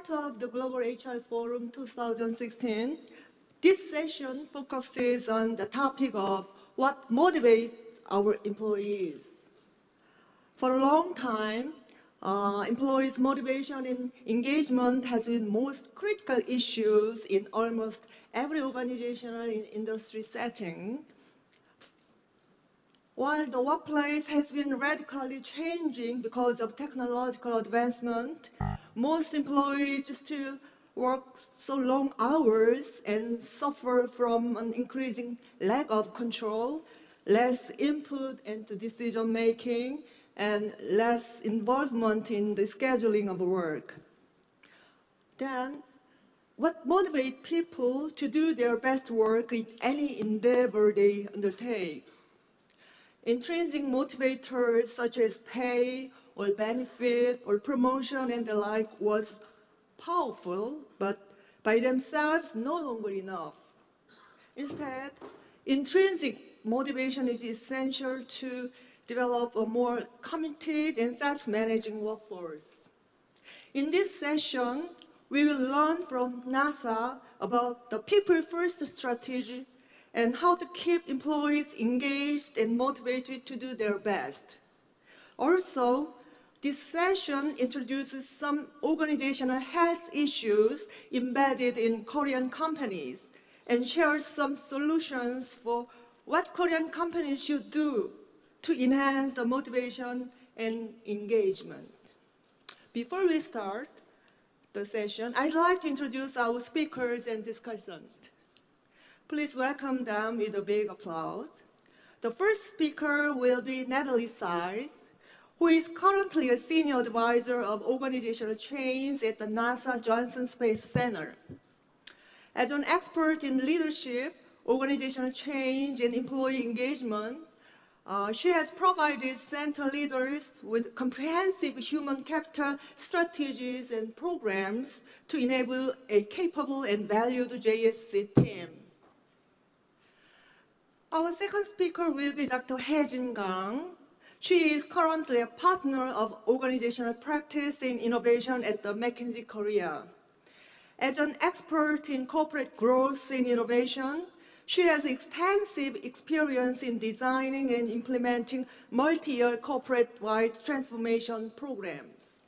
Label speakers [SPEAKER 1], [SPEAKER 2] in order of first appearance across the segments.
[SPEAKER 1] part of the Global HR Forum 2016, this session focuses on the topic of what motivates our employees. For a long time, employees' motivation and engagement has been most critical issues in almost every organizational and industry setting. While the workplace has been radically changing because of technological advancement, most employees still work so long hours and suffer from an increasing lack of control, less input into decision making, and less involvement in the scheduling of work. Then, what motivates people to do their best work in any endeavor they undertake? Intrinsic motivators such as pay or benefit or promotion and the like was powerful, but by themselves no longer enough. Instead, intrinsic motivation is essential to develop a more committed and self-managing workforce. In this session, we will learn from NASA about the people-first strategy and how to keep employees engaged and motivated to do their best. Also, this session introduces some organizational health issues embedded in Korean companies and shares some solutions for what Korean companies should do to enhance the motivation and engagement. Before we start the session, I'd like to introduce our speakers and discussants. Please welcome them with a big applause. The first speaker will be Natalie Siles, who is currently a senior advisor of organizational change at the NASA Johnson Space Center. As an expert in leadership, organizational change, and employee engagement, she has provided center leaders with comprehensive human capital strategies and programs to enable a capable and valued JSC team. Our second speaker will be Dr. Hae-Jin Kang. She is currently a partner of organizational practice and innovation at the McKinsey Korea. As an expert in corporate growth and innovation, she has extensive experience in designing and implementing multi-year corporate-wide transformation programs.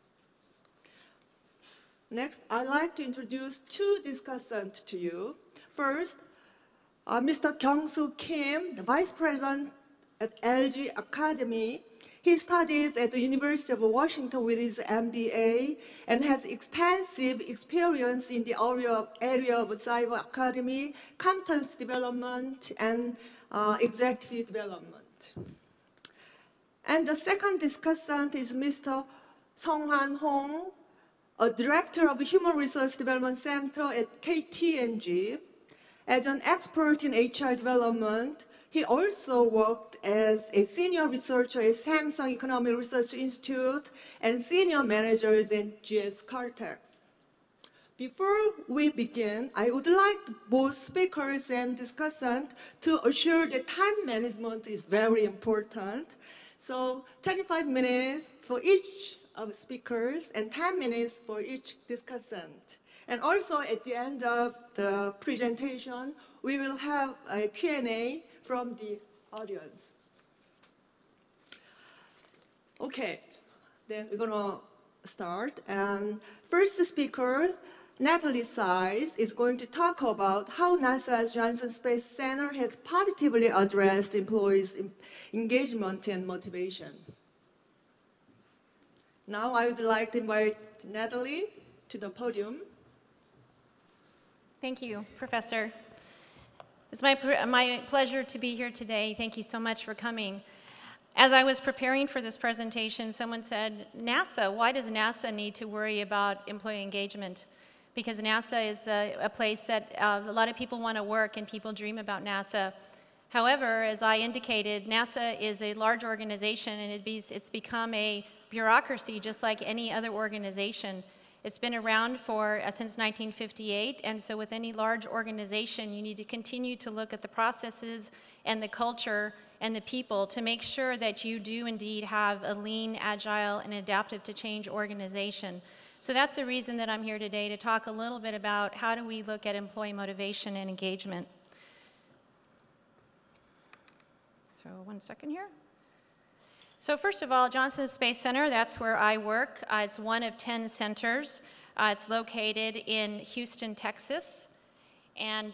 [SPEAKER 1] Next, I'd like to introduce two discussants to you. First, Mr. Kyung-Soo Kim, the Vice President at LG Academy. He studies at the University of Washington with his MBA and has extensive experience in the area of cyber academy, competence development, and executive development. And the second discussant is Mr. Sung-Han Hong, a director of the Human Resource Development Center at KT&G. As an expert in HR development, he also worked as a senior researcher at Samsung Economic Research Institute and senior managers in GS Caltech. Before we begin, I would like both speakers and discussants to assure that time management is very important. So 25 minutes for each of the speakers and 10 minutes for each discussant. And also at the end of the presentation, we will have a Q&A from the audience. Okay, then we're gonna start. And first speaker, Natalie Siles, is going to talk about how NASA's Johnson Space Center has positively addressed employees' engagement and motivation. Now I would like to invite Natalie to the podium.
[SPEAKER 2] Thank you, Professor. It's my pleasure to be here today. Thank you so much for coming. As I was preparing for this presentation, someone said, NASA, why does NASA need to worry about employee engagement? Because NASA is a place that a lot of people want to work and people dream about NASA. However, as I indicated, NASA is a large organization and it's become a bureaucracy just like any other organization. It's been around since 1958, and so with any large organization, you need to continue to look at the processes and the culture and the people to make sure that you do indeed have a lean, agile, and adaptive to change organization. So that's the reason that I'm here today, to talk a little bit about how do we look at employee motivation and engagement. So 1 second here. So first of all, Johnson Space Center, that's where I work. It's one of 10 centers. It's located in Houston, Texas. And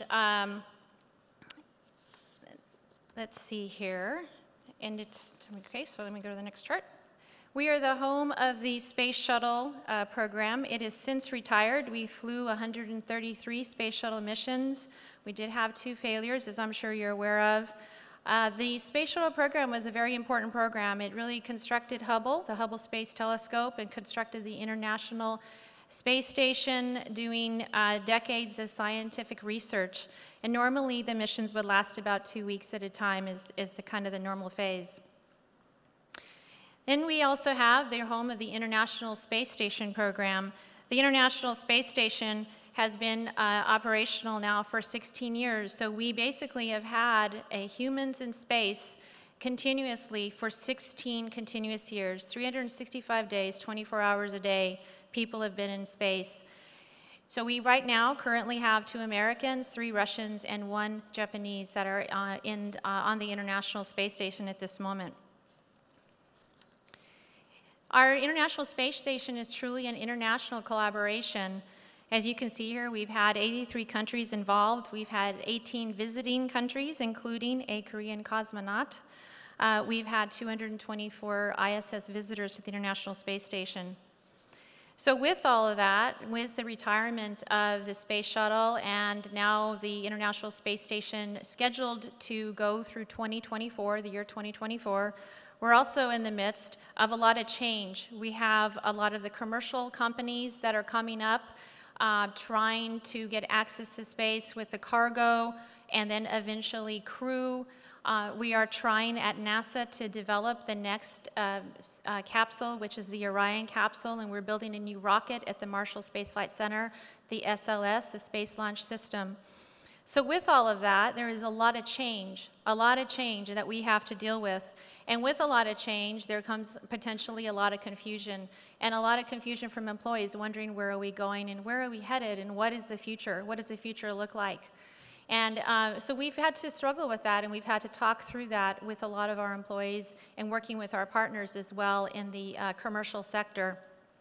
[SPEAKER 2] let's see here. And it's, okay, so let me go to the next chart. We are the home of the Space Shuttle program. It is since retired. We flew 133 Space Shuttle missions. We did have 2 failures, as I'm sure you're aware of. The Space Shuttle program was a very important program. It really constructed Hubble, the Hubble Space Telescope, and constructed the International Space Station, doing decades of scientific research. And normally the missions would last about 2 weeks at a time is the kind of the normal phase. Then we also have the home of the International Space Station program. The International Space Station has been operational now for 16 years. So we basically have had humans in space continuously for 16 continuous years, 365 days, 24 hours a day, people have been in space. So we right now currently have 2 Americans, 3 Russians, and 1 Japanese that are on the International Space Station at this moment. Our International Space Station is truly an international collaboration. As you can see here, we've had 83 countries involved. We've had 18 visiting countries, including a Korean cosmonaut. We've had 224 ISS visitors to the International Space Station. So with all of that, with the retirement of the Space Shuttle and now the International Space Station scheduled to go through 2024, the year 2024, we're also in the midst of a lot of change. We have a lot of the commercial companies that are coming up, trying to get access to space with the cargo and then eventually crew. We are trying at NASA to develop the next capsule, which is the Orion capsule, and we're building a new rocket at the Marshall Space Flight Center, the SLS, the Space Launch System. So with all of that, there is a lot of change that we have to deal with. And with a lot of change, there comes potentially a lot of confusion, and a lot of confusion from employees wondering where are we going and where are we headed and what is the future? What does the future look like? And so we've had to struggle with that, and we've had to talk through that with a lot of our employees and working with our partners as well in the commercial sector.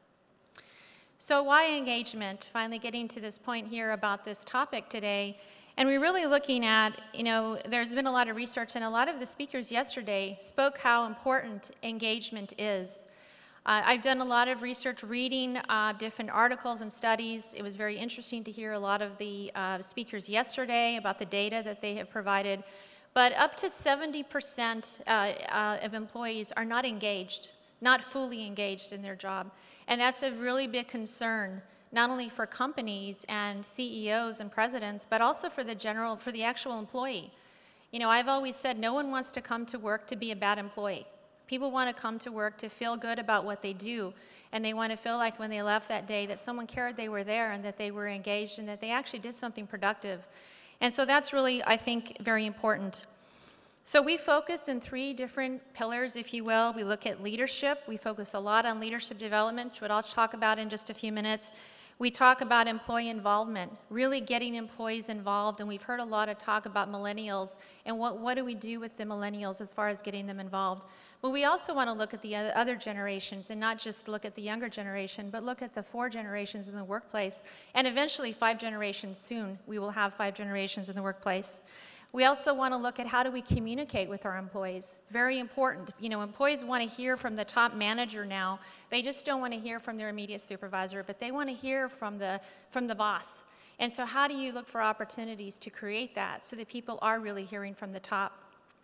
[SPEAKER 2] So why engagement? Finally getting to this point here about this topic today. And we're really looking at, there's been a lot of research, and a lot of the speakers yesterday spoke how important engagement is. I've done a lot of research reading different articles and studies. It was very interesting to hear a lot of the speakers yesterday about the data that they have provided. But up to 70% of employees are not engaged, not fully engaged in their job. And that's a really big concern, not only for companies and CEOs and presidents, but also for the actual employee. I've always said no one wants to come to work to be a bad employee. People want to come to work to feel good about what they do, and they want to feel like when they left that day that someone cared they were there and that they were engaged and that they actually did something productive. And so that's really, I think, very important. So we focus in 3 different pillars, if you will. We look at leadership. We focus a lot on leadership development, which I'll talk about in just a few minutes. We talk about employee involvement, really getting employees involved, and we've heard a lot of talk about millennials and what do we do with the millennials as far as getting them involved. But we also want to look at the other generations and not just look at the younger generation, but look at the 4 generations in the workplace, and eventually 5 generations soon. We will have 5 generations in the workplace. We also want to look at how do we communicate with our employees. It's very important. Employees want to hear from the top manager now. They just don't want to hear from their immediate supervisor, but they want to hear from the boss. And so how do you look for opportunities to create that so that people are really hearing from the top?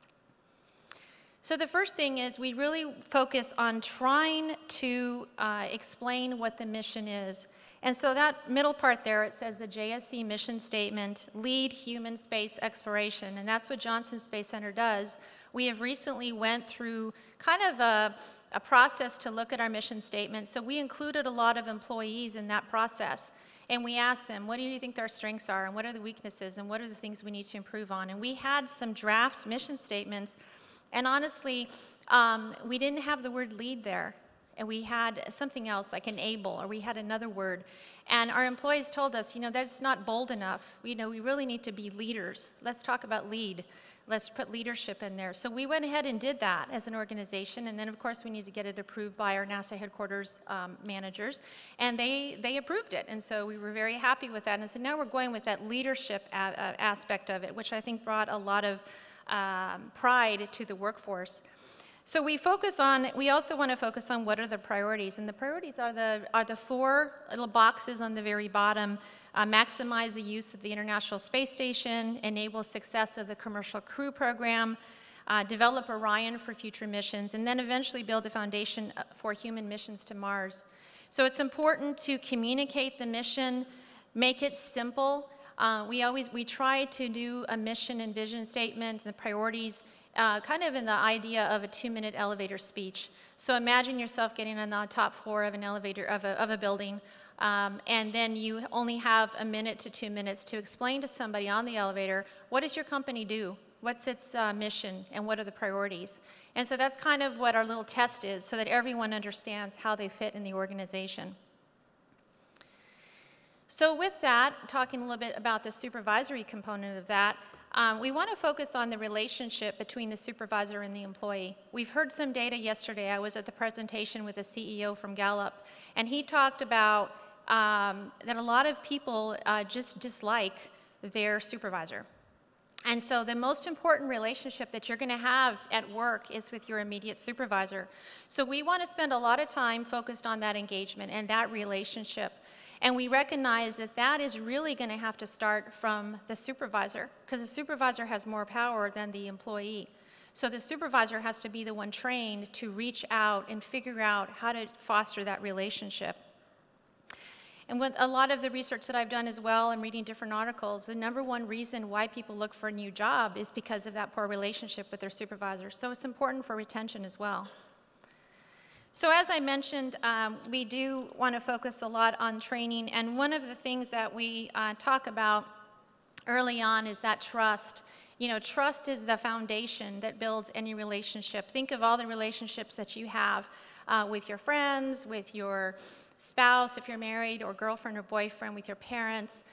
[SPEAKER 2] So the first thing is we really focus on trying to explain what the mission is. And so that middle part there, it says the JSC mission statement, lead human space exploration, and that's what Johnson Space Center does. We have recently went through kind of a process to look at our mission statement, so we included a lot of employees in that process. And we asked them, what do you think their strengths are, and what are the weaknesses, and what are the things we need to improve on? And we had some draft mission statements, and honestly, we didn't have the word lead there. and we had something else like enable, or we had another word. And our employees told us, that's not bold enough. We really need to be leaders. Let's talk about lead. Let's put leadership in there. So we went ahead and did that as an organization, and then of course we need to get it approved by our NASA headquarters managers, and they approved it, and so we were very happy with that. And so now we're going with that leadership aspect of it, which I think brought a lot of pride to the workforce. So we also want to focus on what are the priorities, and the priorities are the 4 little boxes on the very bottom. Maximize the use of the International Space Station, enable success of the Commercial Crew Program, develop Orion for future missions, and then eventually build a foundation for human missions to Mars. So it's important to communicate the mission, make it simple. We try to do a mission and vision statement, the priorities, kind of in the idea of a 2-minute elevator speech. So imagine yourself getting on the top floor of an elevator of a building, and then you only have 1 minute to 2 minutes to explain to somebody on the elevator, what does your company do? What's its mission, and what are the priorities? And so that's kind of what our little test is, so that everyone understands how they fit in the organization. So with that, talking a little bit about the supervisory component of that, we want to focus on the relationship between the supervisor and the employee. We've heard some data yesterday. I was at the presentation with the CEO from Gallup, and he talked about that a lot of people just dislike their supervisor. And so the most important relationship that you're going to have at work is with your immediate supervisor. So we want to spend a lot of time focused on that engagement and that relationship. And we recognize that that is really going to have to start from the supervisor, because the supervisor has more power than the employee. So the supervisor has to be the one trained to reach out and figure out how to foster that relationship. And with a lot of the research that I've done as well and reading different articles, the #1 reason why people look for a new job is because of that poor relationship with their supervisor. So it's important for retention as well. So as I mentioned, we do want to focus a lot on training, and one of the things that we talk about early on is that trust. Trust is the foundation that builds any relationship. Think of all the relationships that you have with your friends, with your spouse, if you're married, or girlfriend or boyfriend, with your parents.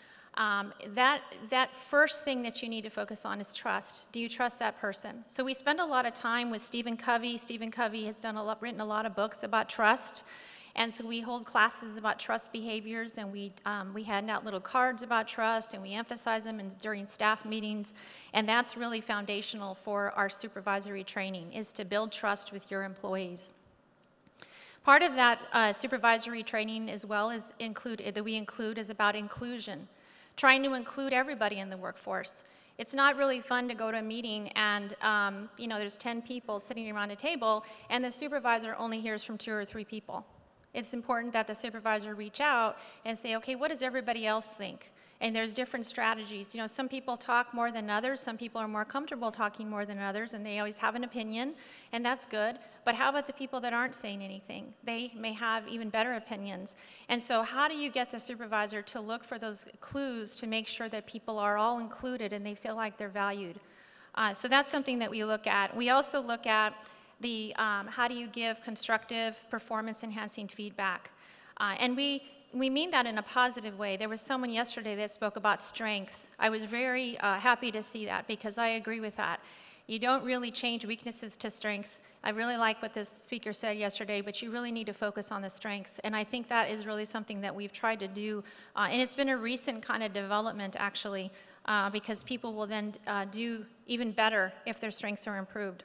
[SPEAKER 2] That first thing that you need to focus on is trust. Do you trust that person? So we spend a lot of time with Stephen Covey. Stephen Covey has written a lot of books about trust. And so we hold classes about trust behaviors, and we hand out little cards about trust, and we emphasize them during staff meetings. And that's really foundational for our supervisory training, is to build trust with your employees. Part of that supervisory training as well is is about inclusion, trying to include everybody in the workforce. It's not really fun to go to a meeting and there's 10 people sitting around a table and the supervisor only hears from 2 or 3 people. It's important that the supervisor reach out and say, okay, what does everybody else think? And there's different strategies. Some people talk more than others. Some people are more comfortable talking more than others, and they always have an opinion, and that's good. But how about the people that aren't saying anything? They may have even better opinions. And so how do you get the supervisor to look for those clues to make sure that people are all included and they feel like they're valued? So that's something that we look at. We also look at how do you give constructive performance-enhancing feedback? And we mean that in a positive way. There was someone yesterday that spoke about strengths. I was very happy to see that, because I agree with that. You don't really change weaknesses to strengths. I really like what this speaker said yesterday, but you really need to focus on the strengths. And I think that is really something that we've tried to do. And it's been a recent kind of development, actually, because people will then do even better if their strengths are improved.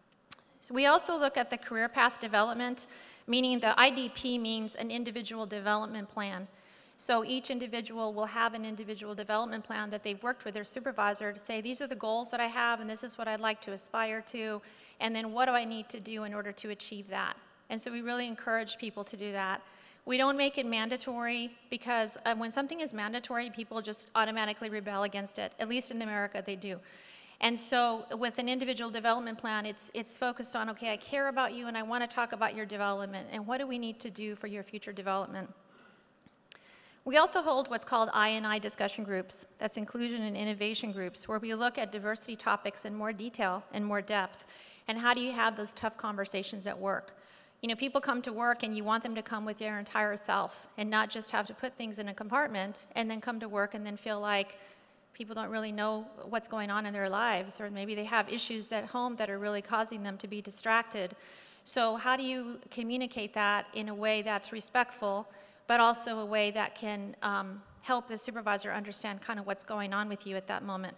[SPEAKER 2] So we also look at the career path development, meaning the IDP means an individual development plan. So each individual will have an individual development plan that they've worked with their supervisor to say, these are the goals that I have, and this is what I'd like to aspire to, and then what do I need to do in order to achieve that? And so we really encourage people to do that. We don't make it mandatory, because when something is mandatory, people just automatically rebel against it. At least in America, they do. And so with an individual development plan, it's focused on, okay, I care about you and I want to talk about your development and what do we need to do for your future development. We also hold what's called I&I discussion groups. That's inclusion and innovation groups, where we look at diversity topics in more detail and more depth. And how do you have those tough conversations at work? You know, people come to work and you want them to come with their entire self and not just have to put things in a compartment and then come to work and then feel like people don't really know what's going on in their lives, or maybe they have issues at home that are really causing them to be distracted. So how do you communicate that in a way that's respectful, but also a way that can help the supervisor understand kind of what's going on with you at that moment?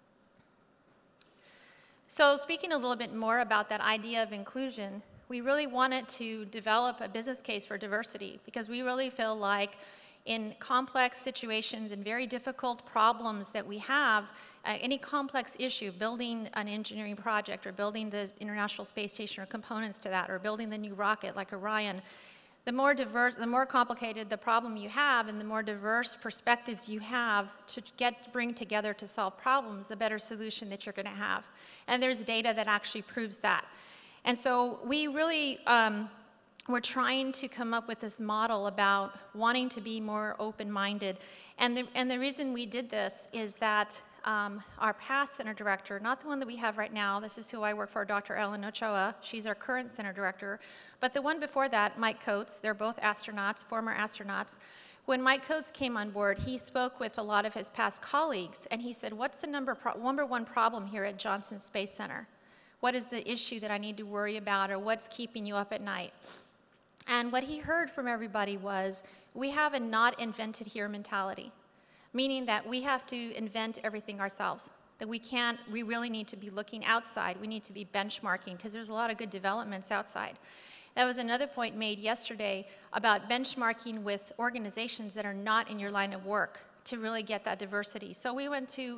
[SPEAKER 2] So speaking a little bit more about that idea of inclusion, we really wanted to develop a business case for diversity, because we really feel like in complex situations and very difficult problems that we have, any complex issue, building an engineering project or building the International Space Station or components to that, or building the new rocket like Orion, the more diverse, the more complicated the problem you have, and the more diverse perspectives you have to bring together to solve problems, the better solution that you're going to have. And there's data that actually proves that. And so we really we're trying to come up with this model about wanting to be more open-minded. And the reason we did this is that our past center director, not the one that we have right now, this is who I work for, Dr. Ellen Ochoa, she's our current center director, but the one before that, Mike Coates, they're both astronauts, former astronauts. When Mike Coates came on board, he spoke with a lot of his past colleagues, and he said, what's the number one problem here at Johnson Space Center? What is the issue that I need to worry about, or what's keeping you up at night? And what he heard from everybody was, we have a not invented here mentality, meaning that we have to invent everything ourselves, that we really need to be looking outside. We need to be benchmarking, because there's a lot of good developments outside. That was another point made yesterday about benchmarking with organizations that are not in your line of work to really get that diversity. So we went to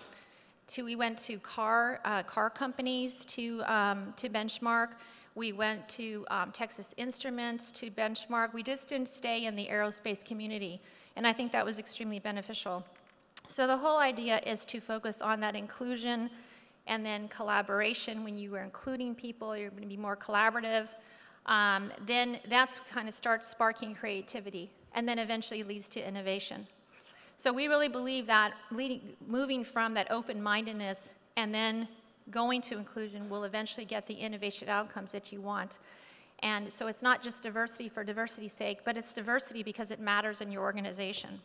[SPEAKER 2] car companies to benchmark. We went to Texas Instruments to benchmark. We just didn't stay in the aerospace community, and I think that was extremely beneficial. So the whole idea is to focus on that inclusion and then collaboration. When you are including people, you're going to be more collaborative. Then that's kind of starts sparking creativity, and then eventually leads to innovation. So we really believe that moving from that open-mindedness and then going to inclusion will eventually get the innovation outcomes that you want. And so it's not just diversity for diversity's sake, but it's diversity because it matters in your organization.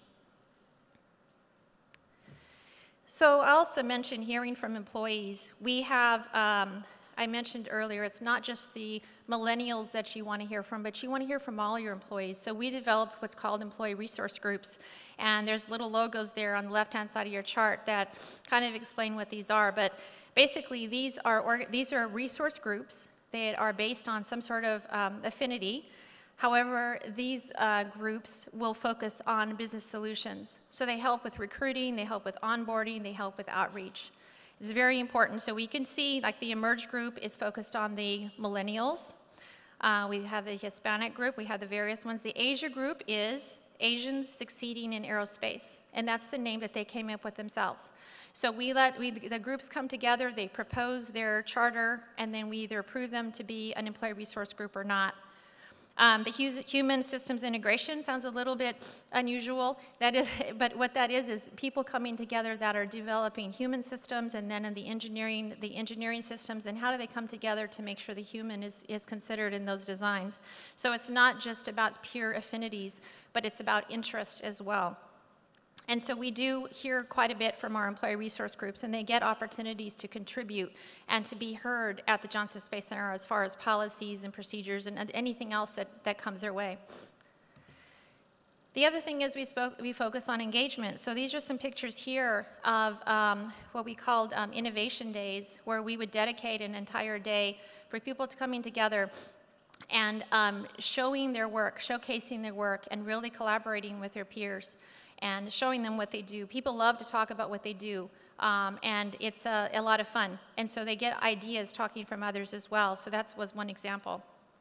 [SPEAKER 2] So I also mentioned hearing from employees. We have, I mentioned earlier, it's not just the millennials that you want to hear from, but you want to hear from all your employees. So we developed what's called employee resource groups, and there's little logos there on the left-hand side of your chart that kind of explain what these are. But basically, these are resource groups. They are based on some sort of affinity. However, these groups will focus on business solutions. So they help with recruiting, they help with onboarding, they help with outreach. It's very important. So we can see, like, the Emerge group is focused on the millennials. We have the Hispanic group, we have the various ones. The Asia group is Asians Succeeding in Aerospace, and that's the name that they came up with themselves. So the groups come together, they propose their charter, and then we either approve them to be an employee resource group or not. The human systems integration sounds a little bit unusual. But what that is people coming together that are developing human systems, and then in the engineering systems, and how do they come together to make sure the human is considered in those designs. So it's not just about pure affinities, but it's about interest as well. And so we do hear quite a bit from our employee resource groups, and they get opportunities to contribute and to be heard at the Johnson Space Center as far as policies and procedures and anything else that comes their way. The other thing is we focus on engagement. So these are some pictures here of what we called innovation days, where we would dedicate an entire day for people to coming together and showing their work, showcasing their work, and really collaborating with their peers and showing them what they do. People love to talk about what they do, and it's a lot of fun. And so they get ideas talking from others as well. So that was one example.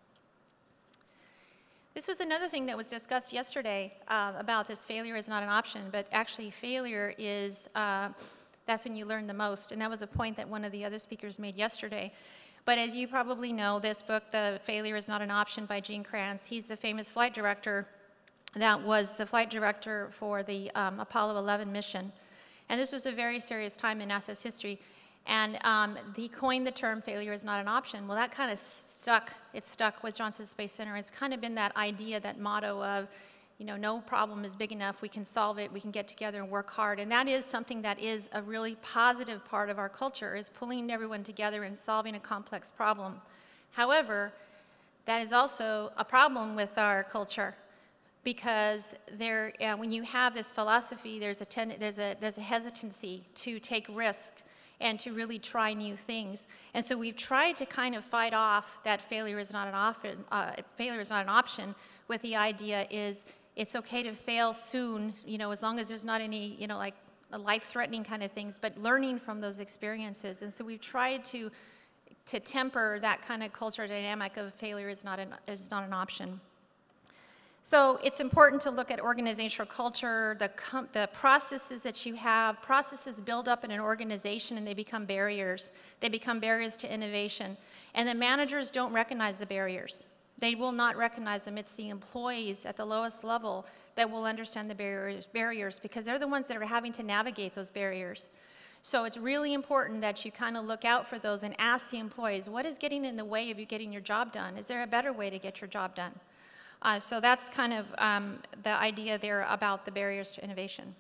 [SPEAKER 2] This was another thing that was discussed yesterday about this failure is not an option, but actually failure is, that's when you learn the most. And that was a point that one of the other speakers made yesterday. But as you probably know, this book, The Failure is Not an Option by Gene Kranz, he's the famous flight director that was the flight director for the Apollo 11 mission. And this was a very serious time in NASA's history. And he coined the term failure is not an option. Well, that kind of stuck. It's stuck with Johnson Space Center. It's kind of been that idea, that motto of, you know, no problem is big enough, we can solve it, we can get together and work hard. And that is something that is a really positive part of our culture, is pulling everyone together and solving a complex problem. However, that is also a problem with our culture, because when you have this philosophy, there's a hesitancy to take risk and to really try new things. And so we've tried to kind of fight off that failure is not an option with the idea is it's okay to fail soon, you know, as long as there's not any, you know, like life-threatening kind of things, but learning from those experiences. And so we've tried to temper that kind of culture dynamic of failure is not an option. So it's important to look at organizational culture, the processes that you have. Processes build up in an organization and they become barriers. They become barriers to innovation. And the managers don't recognize the barriers. They will not recognize them. It's the employees at the lowest level that will understand the barriers because they're the ones that are having to navigate those barriers. So it's really important that you kind of look out for those and ask the employees, what is getting in the way of you getting your job done? Is there a better way to get your job done? So that's kind of the idea there about the barriers to innovation.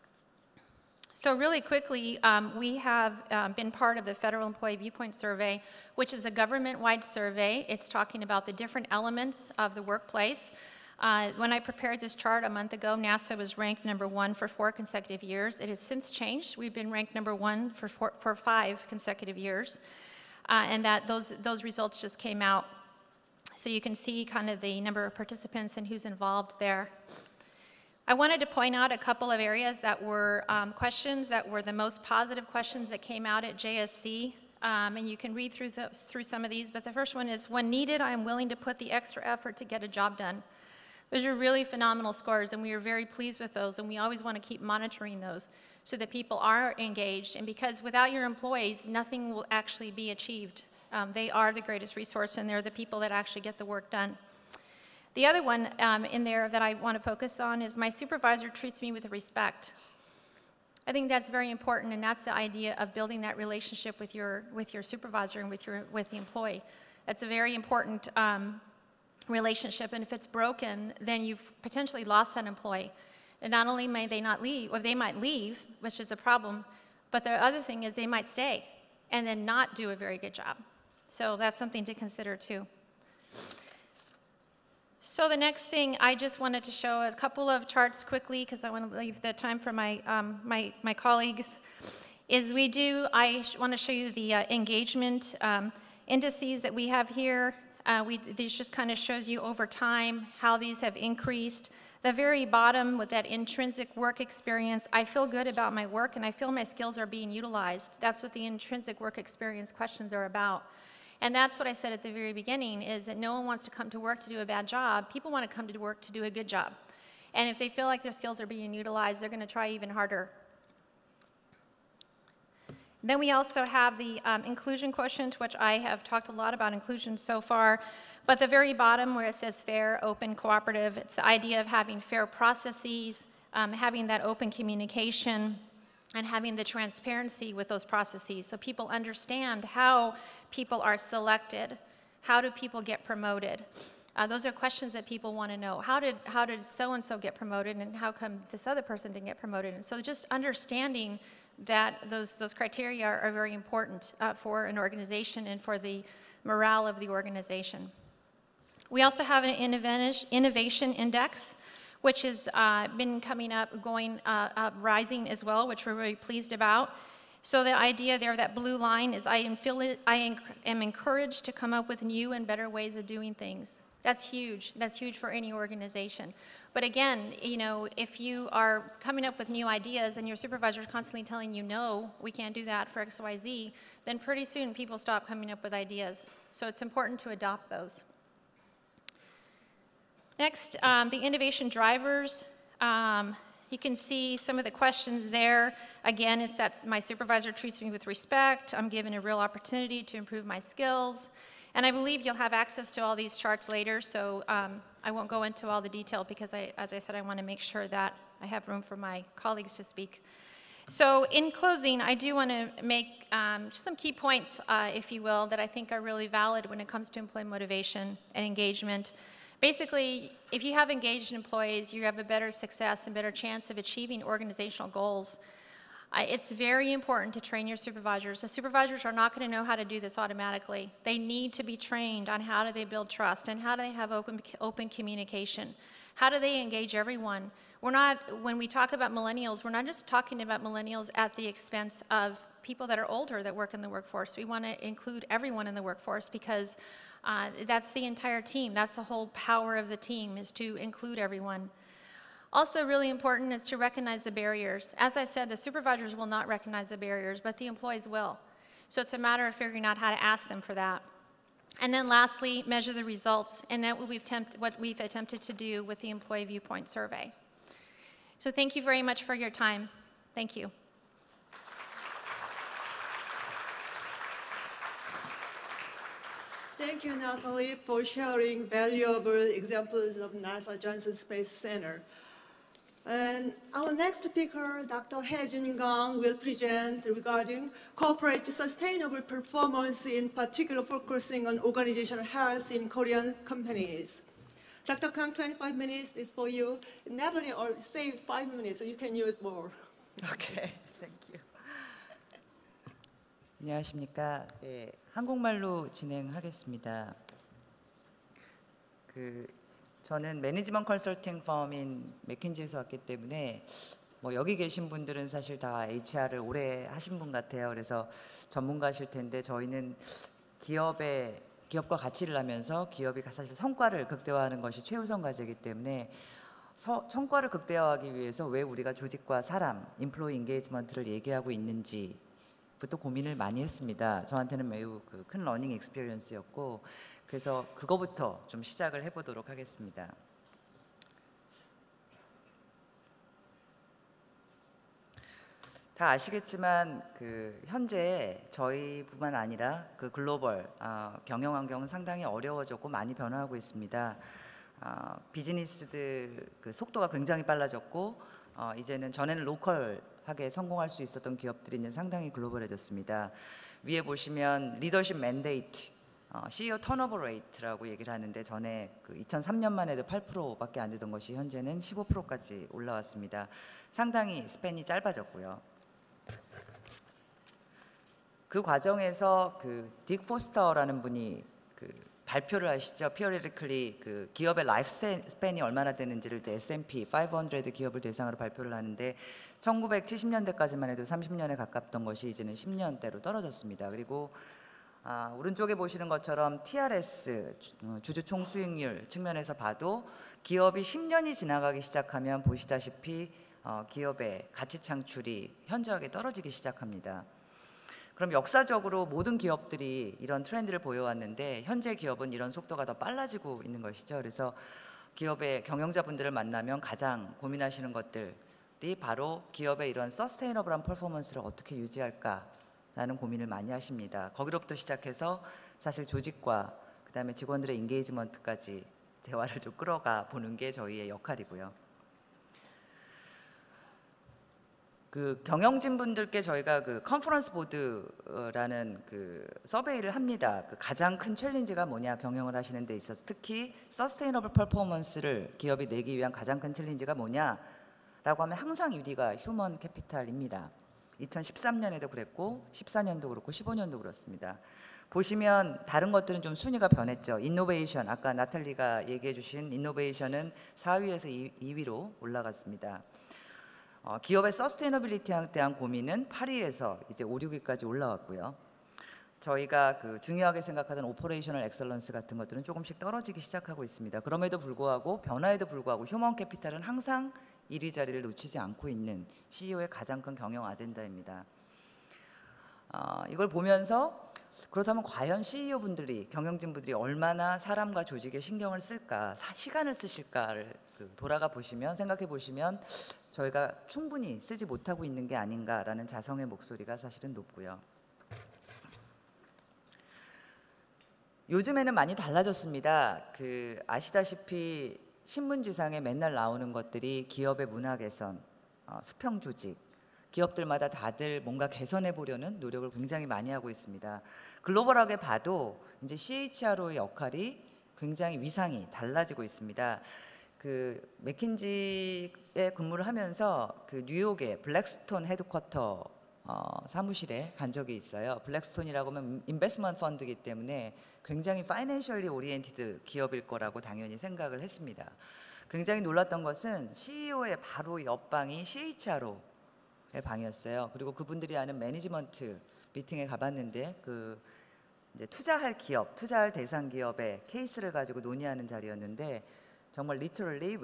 [SPEAKER 2] So really quickly, we have been part of the Federal Employee Viewpoint Survey, which is a government-wide survey. It's talking about the different elements of the workplace. When I prepared this chart a month ago, NASA was ranked #1 for 4 consecutive years. It has since changed. We've been ranked #1 for 5 consecutive years, and that those results just came out. So you can see kind of the number of participants and who's involved there. I wanted to point out a couple of areas that were questions that were the most positive questions that came out at JSC. And you can read through some of these, but the first one is, when needed, I am willing to put the extra effort to get a job done. Those are really phenomenal scores, and we are very pleased with those, and we always want to keep monitoring those so that people are engaged. And because without your employees, nothing will actually be achieved. They are the greatest resource, and they're the people that actually get the work done. The other one in there that I want to focus on is, my supervisor treats me with respect. I think that's very important, and that's the idea of building that relationship with your supervisor and with the employee. That's a very important relationship, and if it's broken, then you've potentially lost that employee. And not only may they not leave, or they might leave, which is a problem, but the other thing is they might stay and then not do a very good job. So that's something to consider too. So the next thing, I just wanted to show a couple of charts quickly because I want to leave the time for my colleagues, is I want to show you the engagement indices that we have here. This just kind of shows you over time how these have increased. The very bottom with that intrinsic work experience, I feel good about my work and I feel my skills are being utilized. That's what the intrinsic work experience questions are about. And that's what I said at the very beginning, is that no one wants to come to work to do a bad job. People want to come to work to do a good job. And if they feel like their skills are being utilized, they're going to try even harder. Then we also have the inclusion quotient, which I have talked a lot about inclusion so far. But the very bottom where it says fair, open, cooperative, it's the idea of having fair processes, having that open communication, and having the transparency with those processes so people understand how people are selected, how do people get promoted. Those are questions that people want to know. How did so-and-so get promoted, and how come this other person didn't get promoted? And so just understanding that those criteria are very important for an organization and for the morale of the organization. We also have an innovation index, which has been coming up, rising as well, which we're really pleased about. So the idea there, that blue line, is I am encouraged to come up with new and better ways of doing things. That's huge. That's huge for any organization. But again, you know, if you are coming up with new ideas and your supervisor is constantly telling you, no, we can't do that for X, Y, Z, then pretty soon people stop coming up with ideas. So it's important to adopt those. Next, the innovation drivers. You can see some of the questions there. Again, it's that my supervisor treats me with respect. I'm given a real opportunity to improve my skills. And I believe you'll have access to all these charts later, so I won't go into all the detail because, as I said, I want to make sure that I have room for my colleagues to speak. So in closing, I do want to make just some key points, if you will, that I think are really valid when it comes to employee motivation and engagement. Basically, if you have engaged employees, you have a better success and better chance of achieving organizational goals. It's very important to train your supervisors. The supervisors are not going to know how to do this automatically. They need to be trained on how do they build trust and how do they have open communication. How do they engage everyone? When we talk about millennials, we're not just talking about millennials at the expense of people that are older that work in the workforce. We want to include everyone in the workforce because that's the entire team. That's the whole power of the team, is to include everyone. Also really important is to recognize the barriers. As I said, the supervisors will not recognize the barriers, but the employees will. So it's a matter of figuring out how to ask them for that. And then lastly, measure the results, and that's what we've attempted to do with the Employee Viewpoint Survey. So thank you very much for your time. Thank you.
[SPEAKER 1] Thank you, Natalie, for sharing valuable examples of NASA Johnson Space Center. And our next speaker, Dr. Hae-Jun Kang, will present regarding corporate sustainable performance, in particular focusing on organizational health in Korean companies. Dr. Kang, 25 minutes is for you. Natalie saved 5 minutes, so you can use more.
[SPEAKER 3] Okay, thank you. 안녕하십니까? 예, 한국말로 진행하겠습니다. 저는 매니지먼트 컨설팅 펌인 맥킨지에서 왔기 때문에 여기 계신 분들은 사실 다 HR을 오래 하신 분 같아요. 그래서 전문가실 텐데 저희는 기업과 가치를 하면서 기업이 사실 성과를 극대화하는 것이 최우선 과제이기 때문에 성과를 극대화하기 위해서 왜 우리가 조직과 사람, 인플로이 인게이지먼트를 얘기하고 있는지부터 고민을 많이 했습니다. 저한테는 매우 큰 러닝 익스피리언스였고 그래서 그거부터 좀 시작을 해보도록 하겠습니다. 다 아시겠지만 현재 저희뿐만 아니라 글로벌 경영 환경은 상당히 어려워졌고 많이 변화하고 있습니다. 비즈니스들 속도가 굉장히 빨라졌고 이제는 전에는 로컬하게 성공할 수 있었던 기업들이 이제 상당히 글로벌해졌습니다. 위에 보시면 리더십 맨데이트, CEO 턴오버 레이트라고 얘기를 하는데 전에 2003년만 해도 8%밖에 안 되던 것이 현재는 15%까지 올라왔습니다. 상당히 스팬이 짧아졌고요. 그 과정에서 딕 포스터라는 분이 발표를 하시죠. 피어리티컬리 기업의 라이프 스팬이 얼마나 되는지를 S&P 500 기업을 대상으로 발표를 하는데 1970년대까지만 해도 30년에 가깝던 것이 이제는 10년대로 떨어졌습니다. 그리고 오른쪽에 보시는 것처럼 TRS, 주주 총수익률 측면에서 봐도 기업이 10년이 지나가기 시작하면 보시다시피 기업의 가치 창출이 현저하게 떨어지기 시작합니다. 그럼 역사적으로 모든 기업들이 이런 트렌드를 보여왔는데 현재 기업은 이런 속도가 더 빨라지고 있는 것이죠. 그래서 기업의 경영자분들을 만나면 가장 고민하시는 것들이 바로 기업의 이런 서스테이너블한 퍼포먼스를 어떻게 유지할까라는 고민을 많이 하십니다. 거기로부터 시작해서 사실 조직과 그다음에 직원들의 인게이지먼트까지 대화를 좀 끌어가 보는 게 저희의 역할이고요. 경영진 분들께 저희가 컨퍼런스 보드라는 서베이를 합니다. 가장 큰 챌린지가 뭐냐, 경영을 하시는 데 있어서 특히 서스테이너블 퍼포먼스를 기업이 내기 위한 가장 큰 챌린지가 뭐냐라고 하면 항상 1위가 휴먼 캐피탈입니다. 2013년에도 그랬고 14년도 그렇고 15년도 그렇습니다. 보시면 다른 것들은 좀 순위가 변했죠. 인노베이션, 아까 나탈리가 얘기해 주신 인노베이션은 4위에서 2위로 올라갔습니다. 기업의 서스테이너빌리티에 대한 고민은 8위에서 이제 5, 6위까지 올라왔고요. 저희가 중요하게 생각하던 오퍼레이셔널 엑셀런스 같은 것들은 조금씩 떨어지기 시작하고 있습니다. 그럼에도 불구하고 변화에도 불구하고 휴먼 캐피탈은 항상 1위 자리를 놓치지 않고 있는 CEO의 가장 큰 경영 아젠다입니다. 이걸 보면서 그렇다면 과연 CEO 분들이, 경영진 분들이 얼마나 사람과 조직에 신경을 쓸까, 시간을 쓰실까를 돌아가 보시면, 생각해 보시면 저희가 충분히 쓰지 못하고 있는 게 아닌가라는 자성의 목소리가 사실은 높고요. 요즘에는 많이 달라졌습니다. 아시다시피 신문지상에 맨날 나오는 것들이 기업의 문화 개선, 수평 조직, 기업들마다 다들 뭔가 개선해 보려는 노력을 굉장히 많이 하고 있습니다. 글로벌하게 봐도 이제 CHRO의 역할이 굉장히 위상이 달라지고 있습니다. 그 맥킨지에 근무를 하면서 그 뉴욕의 블랙스톤 헤드쿼터 사무실에 간 적이 있어요. 블랙스톤이라고 하면 인베스트먼트 펀드이기 때문에 굉장히 파이낸셜리 오리엔티드 기업일 거라고 당연히 생각을 했습니다. 굉장히 놀랐던 것은 CEO의 바로 옆방이 CHRO의 방이었어요. 그리고 그분들이 하는 매니지먼트 미팅에 가봤는데 그 이제 투자할 기업, 투자할 대상 기업의 케이스를 가지고 논의하는 자리였는데 정말 리터럴리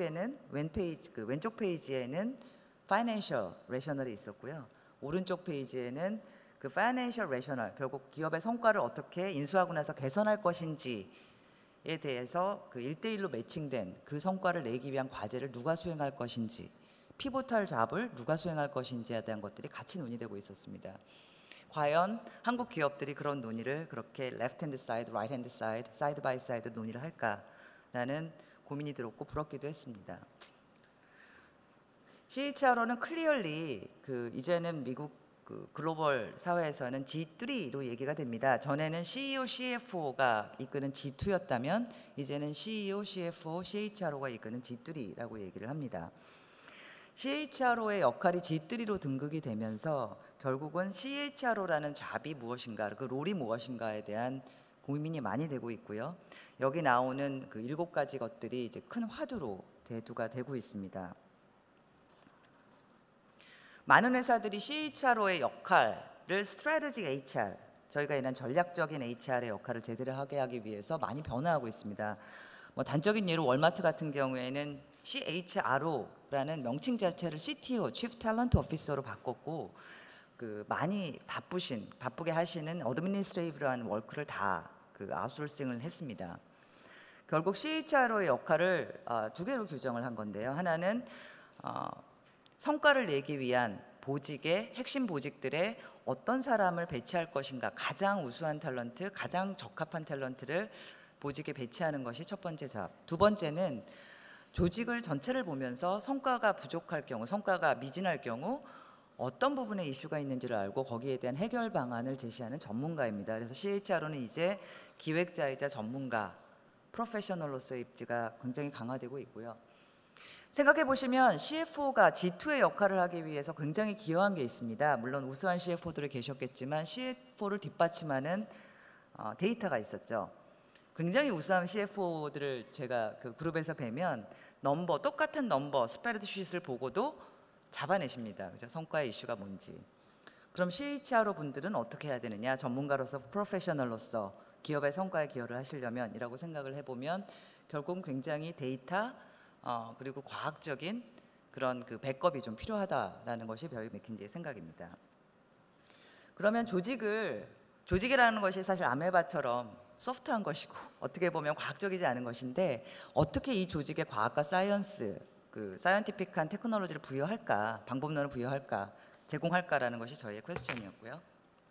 [SPEAKER 3] 왼쪽 페이지에는 파이낸셜 레셔널이 있었고요. 오른쪽 페이지에는 그 파이낸셜 레셔널, 결국 기업의 성과를 어떻게 인수하고 나서 개선할 것인지에 대해서 그 1대1로 매칭된 그 성과를 내기 위한 과제를 누가 수행할 것인지, 피보탈 잡을 누가 수행할 것인지에 대한 것들이 같이 논의되고 있었습니다. 과연 한국 기업들이 그런 논의를 그렇게 left hand side, right hand side, side by side 논의를 할까라는 고민이 들었고 부럽기도 했습니다. CHRO는 클리얼리 그 이제는 미국 그 글로벌 사회에서는 G3로 얘기가 됩니다. 전에는 CEO, CFO가 이끄는 G2였다면 이제는 CEO, CFO, CHRO가 이끄는 G3라고 얘기를 합니다. CHRO의 역할이 G3로 등극이 되면서 결국은 CHRO라는 잡이 무엇인가, 그 롤이 무엇인가에 대한 고민이 많이 되고 있고요. 여기 나오는 그 7가지 것들이 이제 큰 화두로 대두가 되고 있습니다. 많은 회사들이 CHRO의 역할을 Strategic HR, 저희가 이런 전략적인 HR의 역할을 제대로 하게 하기 위해서 많이 변화하고 있습니다. 뭐 단적인 예로 월마트 같은 경우에는 CHRO라는 명칭 자체를 CTO, Chief Talent Officer로 바꿨고 그 많이 바쁘게 하시는 어드미니스트레이브라는 워크를 다 그 아웃소싱을 했습니다. 결국 CHRO의 역할을 2개로 규정을 한 건데요. 하나는 성과를 내기 위한 보직의 핵심 보직들의 어떤 사람을 배치할 것인가, 가장 우수한 탤런트, 가장 적합한 탤런트를 보직에 배치하는 것이 첫 번째 잡. 두 번째는 조직을 전체를 보면서 성과가 부족할 경우, 성과가 미진할 경우 어떤 부분에 이슈가 있는지를 알고 거기에 대한 해결 방안을 제시하는 전문가입니다. 그래서 CHRO는 이제 기획자이자 전문가, 프로페셔널로서의 입지가 굉장히 강화되고 있고요. 생각해 보시면 CFO가 G2의 역할을 하기 위해서 굉장히 기여한 게 있습니다. 물론 우수한 CFO들이 계셨겠지만 CFO를 뒷받침하는 데이터가 있었죠. 굉장히 우수한 CFO들을 제가 그 그룹에서 뵈면 똑같은 넘버, 스프레드쉿을 보고도 잡아내십니다. 그죠? 성과의 이슈가 뭔지. 그럼 CHRO 분들은 어떻게 해야 되느냐? 전문가로서, 프로페셔널로서 기업의 성과에 기여를 하시려면이라고 생각을 해보면 결국은 굉장히 데이터 그리고 과학적인 그런 그 백업이 좀 필요하다라는 것이 벼이 맥킨지의 생각입니다. 그러면 조직이라는 것이 사실 아메바처럼 소프트한 것이고 어떻게 보면 과학적이지 않은 것인데 어떻게 이 조직에 과학과 사이언스, 그 사이언티픽한 테크놀로지를 부여할까, 방법론을 부여할까, 제공할까라는 것이 저희의 퀘스천이었고요.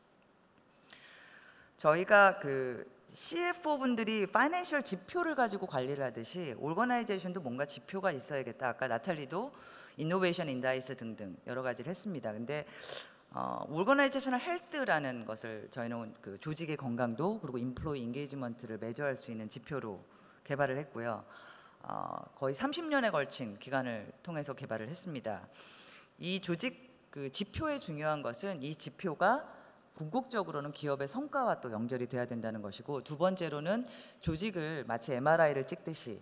[SPEAKER 3] 저희가 그 CFO 분들이 파이낸셜 지표를 가지고 관리를 하듯이 오거나이제이션도 뭔가 지표가 있어야겠다. 아까 나탈리도 이노베이션 인다이스 등등 여러 가지를 했습니다. 근데 오거나이제이셔널 헬스라는 것을 저희는 그 조직의 건강도 그리고 인플로이 인게이지먼트를 매저할 수 있는 지표로 개발을 했고요. 거의 30년에 걸친 기간을 통해서 개발을 했습니다. 이 조직 그 지표의 중요한 것은 이 지표가 궁극적으로는 기업의 성과와 또 연결이 돼야 된다는 것이고, 두 번째로는 조직을 마치 MRI를 찍듯이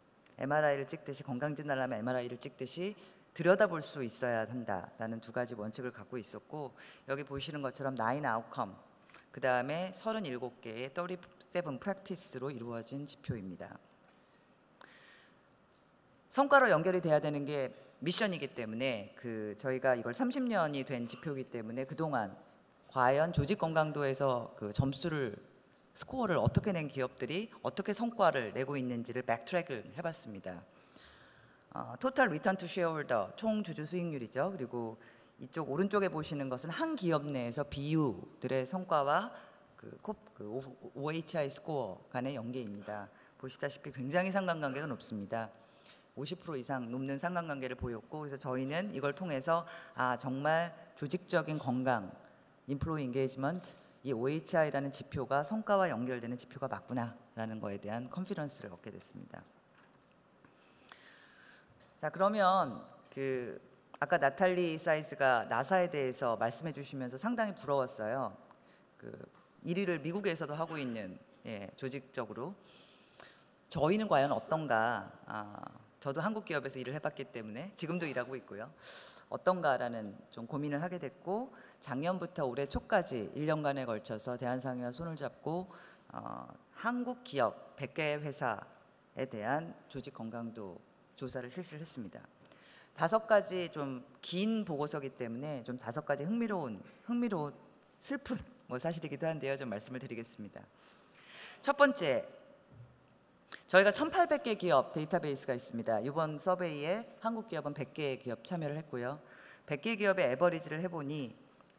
[SPEAKER 3] 건강진단을 하면 MRI를 찍듯이 들여다볼 수 있어야 한다라는 2가지 원칙을 갖고 있었고, 여기 보시는 것처럼 9 아웃컴, 그 다음에 37개의 37 프랙티스로 이루어진 지표입니다. 성과로 연결이 돼야 되는 게 미션이기 때문에 저희가 이걸 30년이 된 지표이기 때문에 그동안 과연 조직 건강도에서 그 스코어를 어떻게 낸 기업들이 어떻게 성과를 내고 있는지를 백트랙을 해봤습니다. 토탈 리턴 투 쉐어홀더, 총 주주 수익률이죠. 그리고 이쪽 오른쪽에 보시는 것은 한 기업 내에서 BU들의 성과와 그 OHI 스코어 간의 연계입니다. 보시다시피 굉장히 상관관계가 높습니다. 50% 이상 넘는 상관관계를 보였고, 그래서 저희는 이걸 통해서 정말 조직적인 건강, 인플로이 인게이지먼트, 이 OHI라는 지표가 성과와 연결되는 지표가 맞구나라는 거에 대한 컨피던스를 얻게 됐습니다. 자, 그러면 아까 나탈리 사이즈가 나사에 대해서 말씀해 주시면서 상당히 부러웠어요. 1위를 미국에서도 하고 있는 조직적으로 저희는 과연 어떤가? 저도 한국 기업에서 일을 해봤기 때문에 지금도 일하고 있고요. 어떤가라는 좀 고민을 하게 됐고, 작년부터 올해 초까지 1년간에 걸쳐서 대한상회와 손을 잡고 한국 기업 100개 회사에 대한 조직 건강도 조사를 실시를 했습니다. 5가지 좀 긴 보고서기 때문에 좀 5가지 흥미로운 슬픈 사실이기도 한데요. 좀 말씀을 드리겠습니다. 첫 번째, 저희가 1,800개 기업 데이터베이스가 있습니다. 이번 서베이에 한국 기업은 100개의 기업 참여를 했고요. 100개 기업의 에버리지를 해보니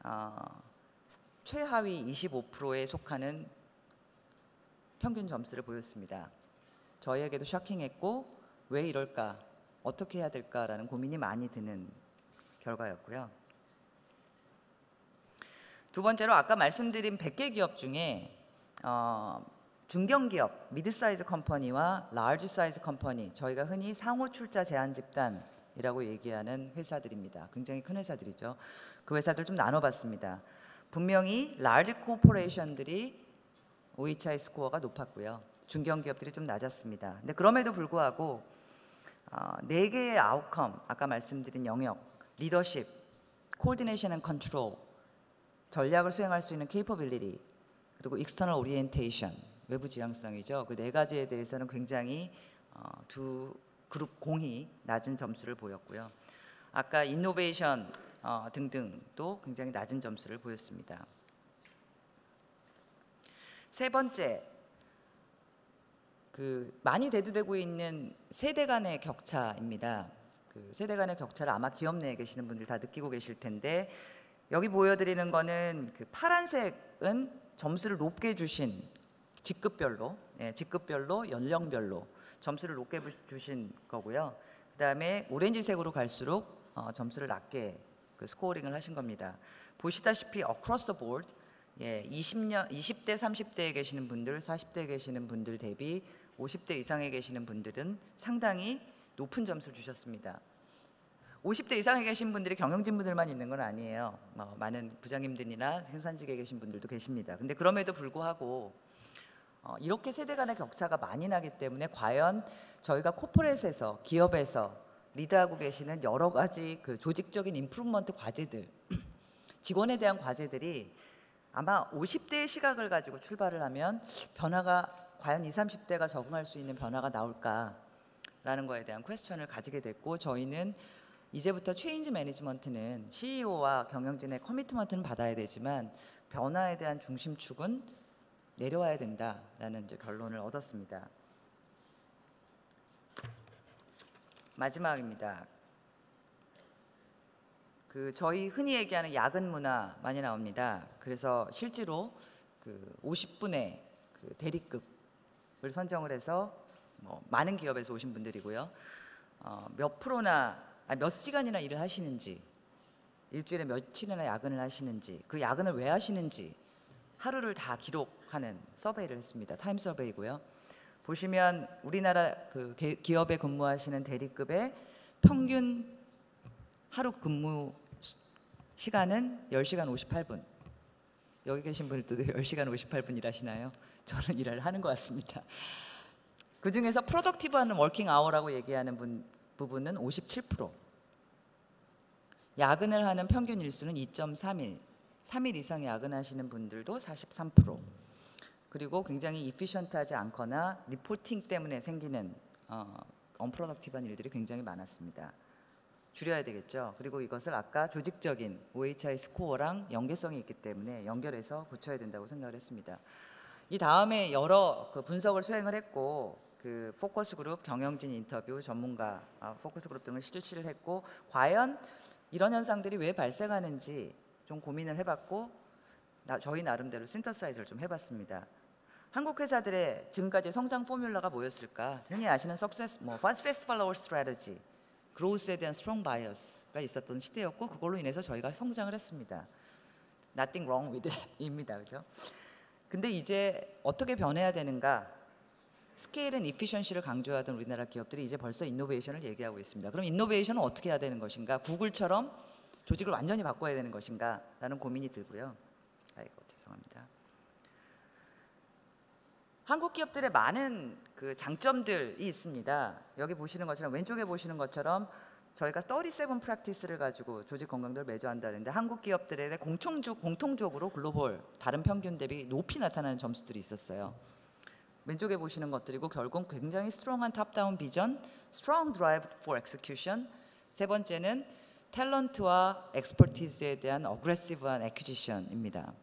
[SPEAKER 3] 최하위 25%에 속하는 평균 점수를 보였습니다. 저희에게도 쇼킹했고, 왜 이럴까? 어떻게 해야 될까라는 고민이 많이 드는 결과였고요. 두 번째로 아까 말씀드린 100개 기업 중에 중견기업, 미드사이즈 컴퍼니와 라지 사이즈 컴퍼니, 저희가 흔히 상호 출자 제한 집단이라고 얘기하는 회사들입니다. 굉장히 큰 회사들이죠. 그 회사들 좀 나눠봤습니다. 분명히 라지 코퍼레이션들이 OHI 스코어가 높았고요. 중견기업들이 좀 낮았습니다. 근데 그럼에도 불구하고 4개의 아웃컴, 아까 말씀드린 영역, 리더십, 코디네이션 앤 컨트롤, 전략을 수행할 수 있는 케이퍼빌리티, 그리고 익스터널 오리엔테이션, 외부 지향성이죠. 그 4가지에 대해서는 굉장히 두 그룹 공히 낮은 점수를 보였고요. 아까 이노베이션 등등도 굉장히 낮은 점수를 보였습니다. 세 번째, 많이 대두되고 있는 세대 간의 격차입니다. 세대 간의 격차를 아마 기업 내에 계시는 분들 다 느끼고 계실 텐데, 여기 보여드리는 거는 파란색은 점수를 높게 주신 직급별로, 연령별로 점수를 높게 주신 거고요. 그 다음에 오렌지색으로 갈수록 점수를 낮게 스코어링을 하신 겁니다. 보시다시피 across the board, 20대, 30대에 계시는 분들, 40대에 계시는 분들 대비 50대 이상에 계시는 분들은 상당히 높은 점수를 주셨습니다. 50대 이상에 계신 분들이 경영진 분들만 있는 건 아니에요. 많은 부장님들이나 생산직에 계신 분들도 계십니다. 근데 그럼에도 불구하고 이렇게 세대 간의 격차가 많이 나기 때문에 과연 저희가 코퍼레이트에서, 기업에서 리드하고 계시는 여러 가지 조직적인 임프루먼트 과제들, 직원에 대한 과제들이 아마 50대의 시각을 가지고 출발을 하면 변화가 과연 20, 30대가 적응할 수 있는 변화가 나올까라는 거에 대한 퀘스천을 가지게 됐고, 저희는 이제부터 체인지 매니지먼트는 CEO와 경영진의 커미트먼트는 받아야 되지만 변화에 대한 중심축은 내려와야 된다라는 결론을 얻었습니다. 마지막입니다. 저희 흔히 얘기하는 야근 문화 많이 나옵니다. 그래서 실제로 50분의 대리급을 선정을 해서 많은 기업에서 오신 분들이고요. 몇 프로나 몇 시간이나 일을 하시는지, 일주일에 며칠이나 야근을 하시는지, 그 야근을 왜 하시는지 하루를 다 기록하는 서베이를 했습니다. 타임 서베이고요. 보시면 우리나라 기업에 근무하시는 대리급의 평균 하루 근무 시간은 10시간 58분. 여기 계신 분들도 10시간 58분 일하시나요? 저는 일을 하는 것 같습니다. 그중에서 프로덕티브한 워킹 아워라고 얘기하는 부분은 57%. 야근을 하는 평균 일수는 2.3일. 3일 이상 야근하시는 분들도 43%. 그리고 굉장히 이피션트하지 않거나 리포팅 때문에 생기는 언프로덕티브한 일들이 굉장히 많았습니다. 줄여야 되겠죠. 그리고 이것을 아까 조직적인 OHI 스코어랑 연계성이 있기 때문에 연결해서 고쳐야 된다고 생각을 했습니다. 이 다음에 여러 분석을 수행을 했고, 포커스 그룹, 경영진 인터뷰, 전문가 포커스 그룹 등을 실시를 했고, 과연 이런 현상들이 왜 발생하는지 좀 고민을 해봤고, 저희 나름대로 신터사이즈를 좀 해봤습니다. 한국 회사들의 지금까지 성장 포뮬러가 뭐였을까? 흔히 아시는 success, fast follower strategy, growth에 대한 strong bias가 있었던 시대였고 그걸로 인해서 저희가 성장을 했습니다. Nothing wrong with it입니다, 그죠? 근데 이제 어떻게 변해야 되는가? 스케일 앤 이피션시를 강조하던 우리나라 기업들이 이제 벌써 인노베이션을 얘기하고 있습니다. 그럼 인노베이션은 어떻게 해야 되는 것인가? 구글처럼 조직을 완전히 바꿔야 되는 것인가? 라는 고민이 들고요. 아이고, 죄송합니다. 한국 기업들의 많은 그 장점들이 있습니다. 여기 보시는 것처럼 왼쪽에 보시는 것처럼 저희가 37 프랙티스를 가지고 조직 건강도를 매저한다는데 한국 기업들의 공통적으로 글로벌 다른 평균 대비 높이 나타나는 점수들이 있었어요. 왼쪽에 보시는 것들이고 결국 굉장히 스트롱한 탑다운 비전, strong drive for execution. 세 번째는 탤런트와 엑스퍼티즈에 대한 어그레시브한 애퀴지션입니다.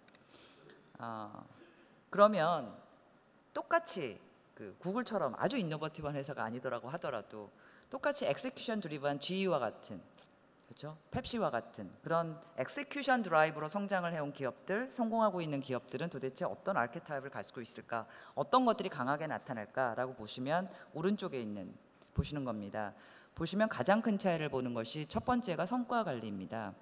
[SPEAKER 3] 그러면 똑같이 그 구글처럼 아주 인노버티브한 회사가 아니더라고 하더라도 똑같이 엑세큐션 드리브한 GE와 같은, 그렇죠? 펩시와 같은 그런 엑세큐션 드라이브로 성장을 해온 기업들, 성공하고 있는 기업들은 도대체 어떤 아키타입을 가지고 있을까? 어떤 것들이 강하게 나타날까라고 보시면 오른쪽에 있는 보시는 겁니다. 보시면 가장 큰 차이를 보는 것이 첫 번째가 성과 관리입니다.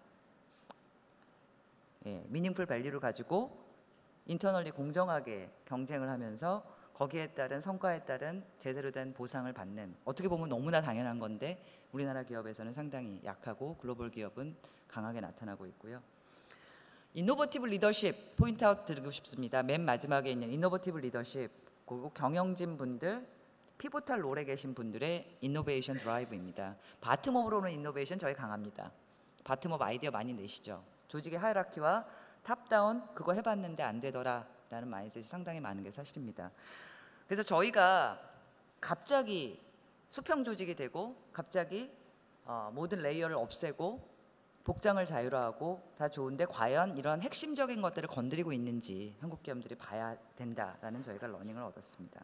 [SPEAKER 3] 예, 미닝풀 밸류를 가지고 인터널리 공정하게 경쟁을 하면서 거기에 따른 성과에 따른 제대로 된 보상을 받는, 어떻게 보면 너무나 당연한 건데 우리나라 기업에서는 상당히 약하고 글로벌 기업은 강하게 나타나고 있고요. 이노버티브 리더십 포인트 아웃 드리고 싶습니다. 맨 마지막에 있는 이노버티브 리더십, 그리고 경영진 분들, 피보탈 롤에 계신 분들의 이노베이션 드라이브입니다. 바텀업으로는 이노베이션 저희 강합니다. 바텀업 아이디어 많이 내시죠. 조직의 하이라키와 탑다운 그거 해봤는데 안 되더라 라는 마인드셋이 상당히 많은 게 사실입니다. 그래서 저희가 갑자기 수평 조직이 되고 갑자기 모든 레이어를 없애고 복장을 자유화하고 다 좋은데 과연 이런 핵심적인 것들을 건드리고 있는지 한국 기업들이 봐야 된다라는 저희가 러닝을 얻었습니다.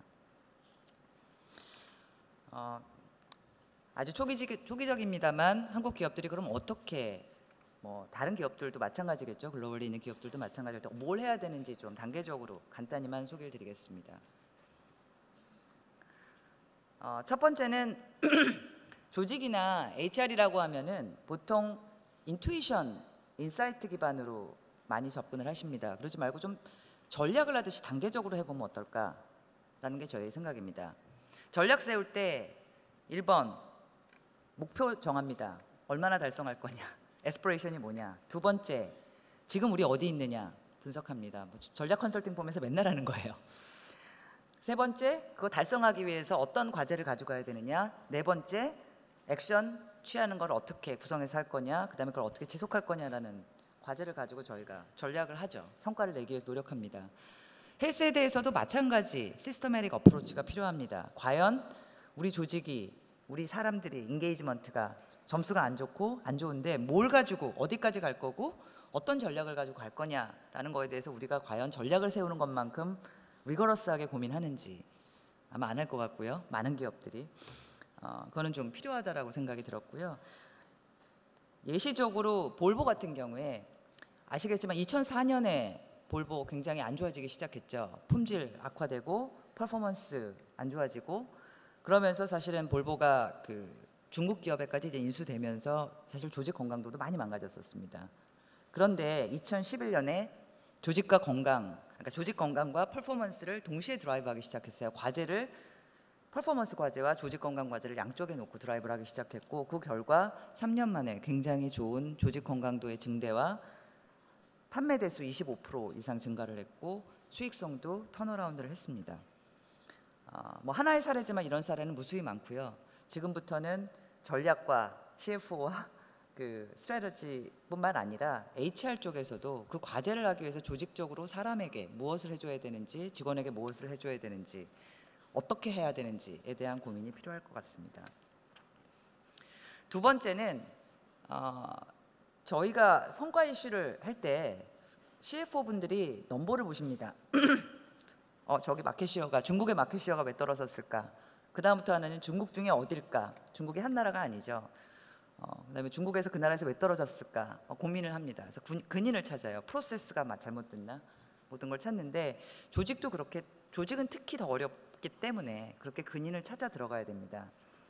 [SPEAKER 3] 아주 초기적입니다만 한국 기업들이 그럼 어떻게, 다른 기업들도 마찬가지겠죠. 글로벌에 있는 기업들도 마찬가지일 때 뭘 해야 되는지 좀 단계적으로 간단히만 소개를 드리겠습니다. 첫 번째는 조직이나 HR이라고 하면은 보통 인투이션, 인사이트 기반으로 많이 접근을 하십니다. 그러지 말고 좀 전략을 하듯이 단계적으로 해보면 어떨까라는 게 저희의 생각입니다. 전략 세울 때 1번 목표 정합니다. 얼마나 달성할 거냐, 에스피레이션이 뭐냐. 두 번째, 지금 우리 어디 있느냐 분석합니다. 전략 컨설팅 보면서 맨날 하는 거예요. 세 번째, 그거 달성하기 위해서 어떤 과제를 가져가야 되느냐. 네 번째, 액션 취하는 걸 어떻게 구성해서 할 거냐, 그 다음에 그걸 어떻게 지속할 거냐라는 과제를 가지고 저희가 전략을 하죠. 성과를 내기 위해서 노력합니다. 헬스에 대해서도 마찬가지 시스테매틱 어프로치가 필요합니다. 과연 우리 조직이, 우리 사람들이 인게이지먼트가 점수가 안 좋고 안 좋은데 뭘 가지고 어디까지 갈 거고 어떤 전략을 가지고 갈 거냐라는 거에 대해서 우리가 과연 전략을 세우는 것만큼 리거러스하게 고민하는지 아마 안 할 것 같고요. 많은 기업들이 그거는 좀 필요하다라고 생각이 들었고요. 예시적으로 볼보 같은 경우에 아시겠지만 2004년에 볼보 굉장히 안 좋아지기 시작했죠. 품질 악화되고 퍼포먼스 안 좋아지고 그러면서 사실은 볼보가 그 중국 기업에까지 이제 인수되면서 사실 조직 건강도도 많이 망가졌었습니다. 그런데 2011년에 조직과 건강, 그러니까 조직 건강과 퍼포먼스를 동시에 드라이브하기 시작했어요. 과제를 퍼포먼스 과제와 조직 건강 과제를 양쪽에 놓고 드라이브를 하기 시작했고 그 결과 3년 만에 굉장히 좋은 조직 건강도의 증대와 판매 대수 25% 이상 증가를 했고 수익성도 턴어라운드를 했습니다. 하나의 사례지만 이런 사례는 무수히 많고요. 지금부터는 전략과 CFO와 그 스트래티지뿐만 아니라 HR 쪽에서도 그 과제를 하기 위해서 조직적으로 사람에게 무엇을 해줘야 되는지, 직원에게 무엇을 해줘야 되는지, 어떻게 해야 되는지에 대한 고민이 필요할 것 같습니다. 두 번째는 저희가 성과 이슈를 할 때 CFO분들이 넘버를 보십니다. 저기 마켓시어가, 중국의 마켓시어가 왜 떨어졌을까? 그 다음부터 하나는 중국 중에 어딜까? 중국이 한 나라가 아니죠. 그다음에 중국에서 그 나라에서 왜 떨어졌을까? 고민을 합니다. 그래서 근인을 찾아요. 프로세스가 잘못됐나? 모든 걸 찾는데 조직도 그렇게 조직은 특히 더 어렵기 때문에 그렇게 근인을 찾아 들어가야 됩니다.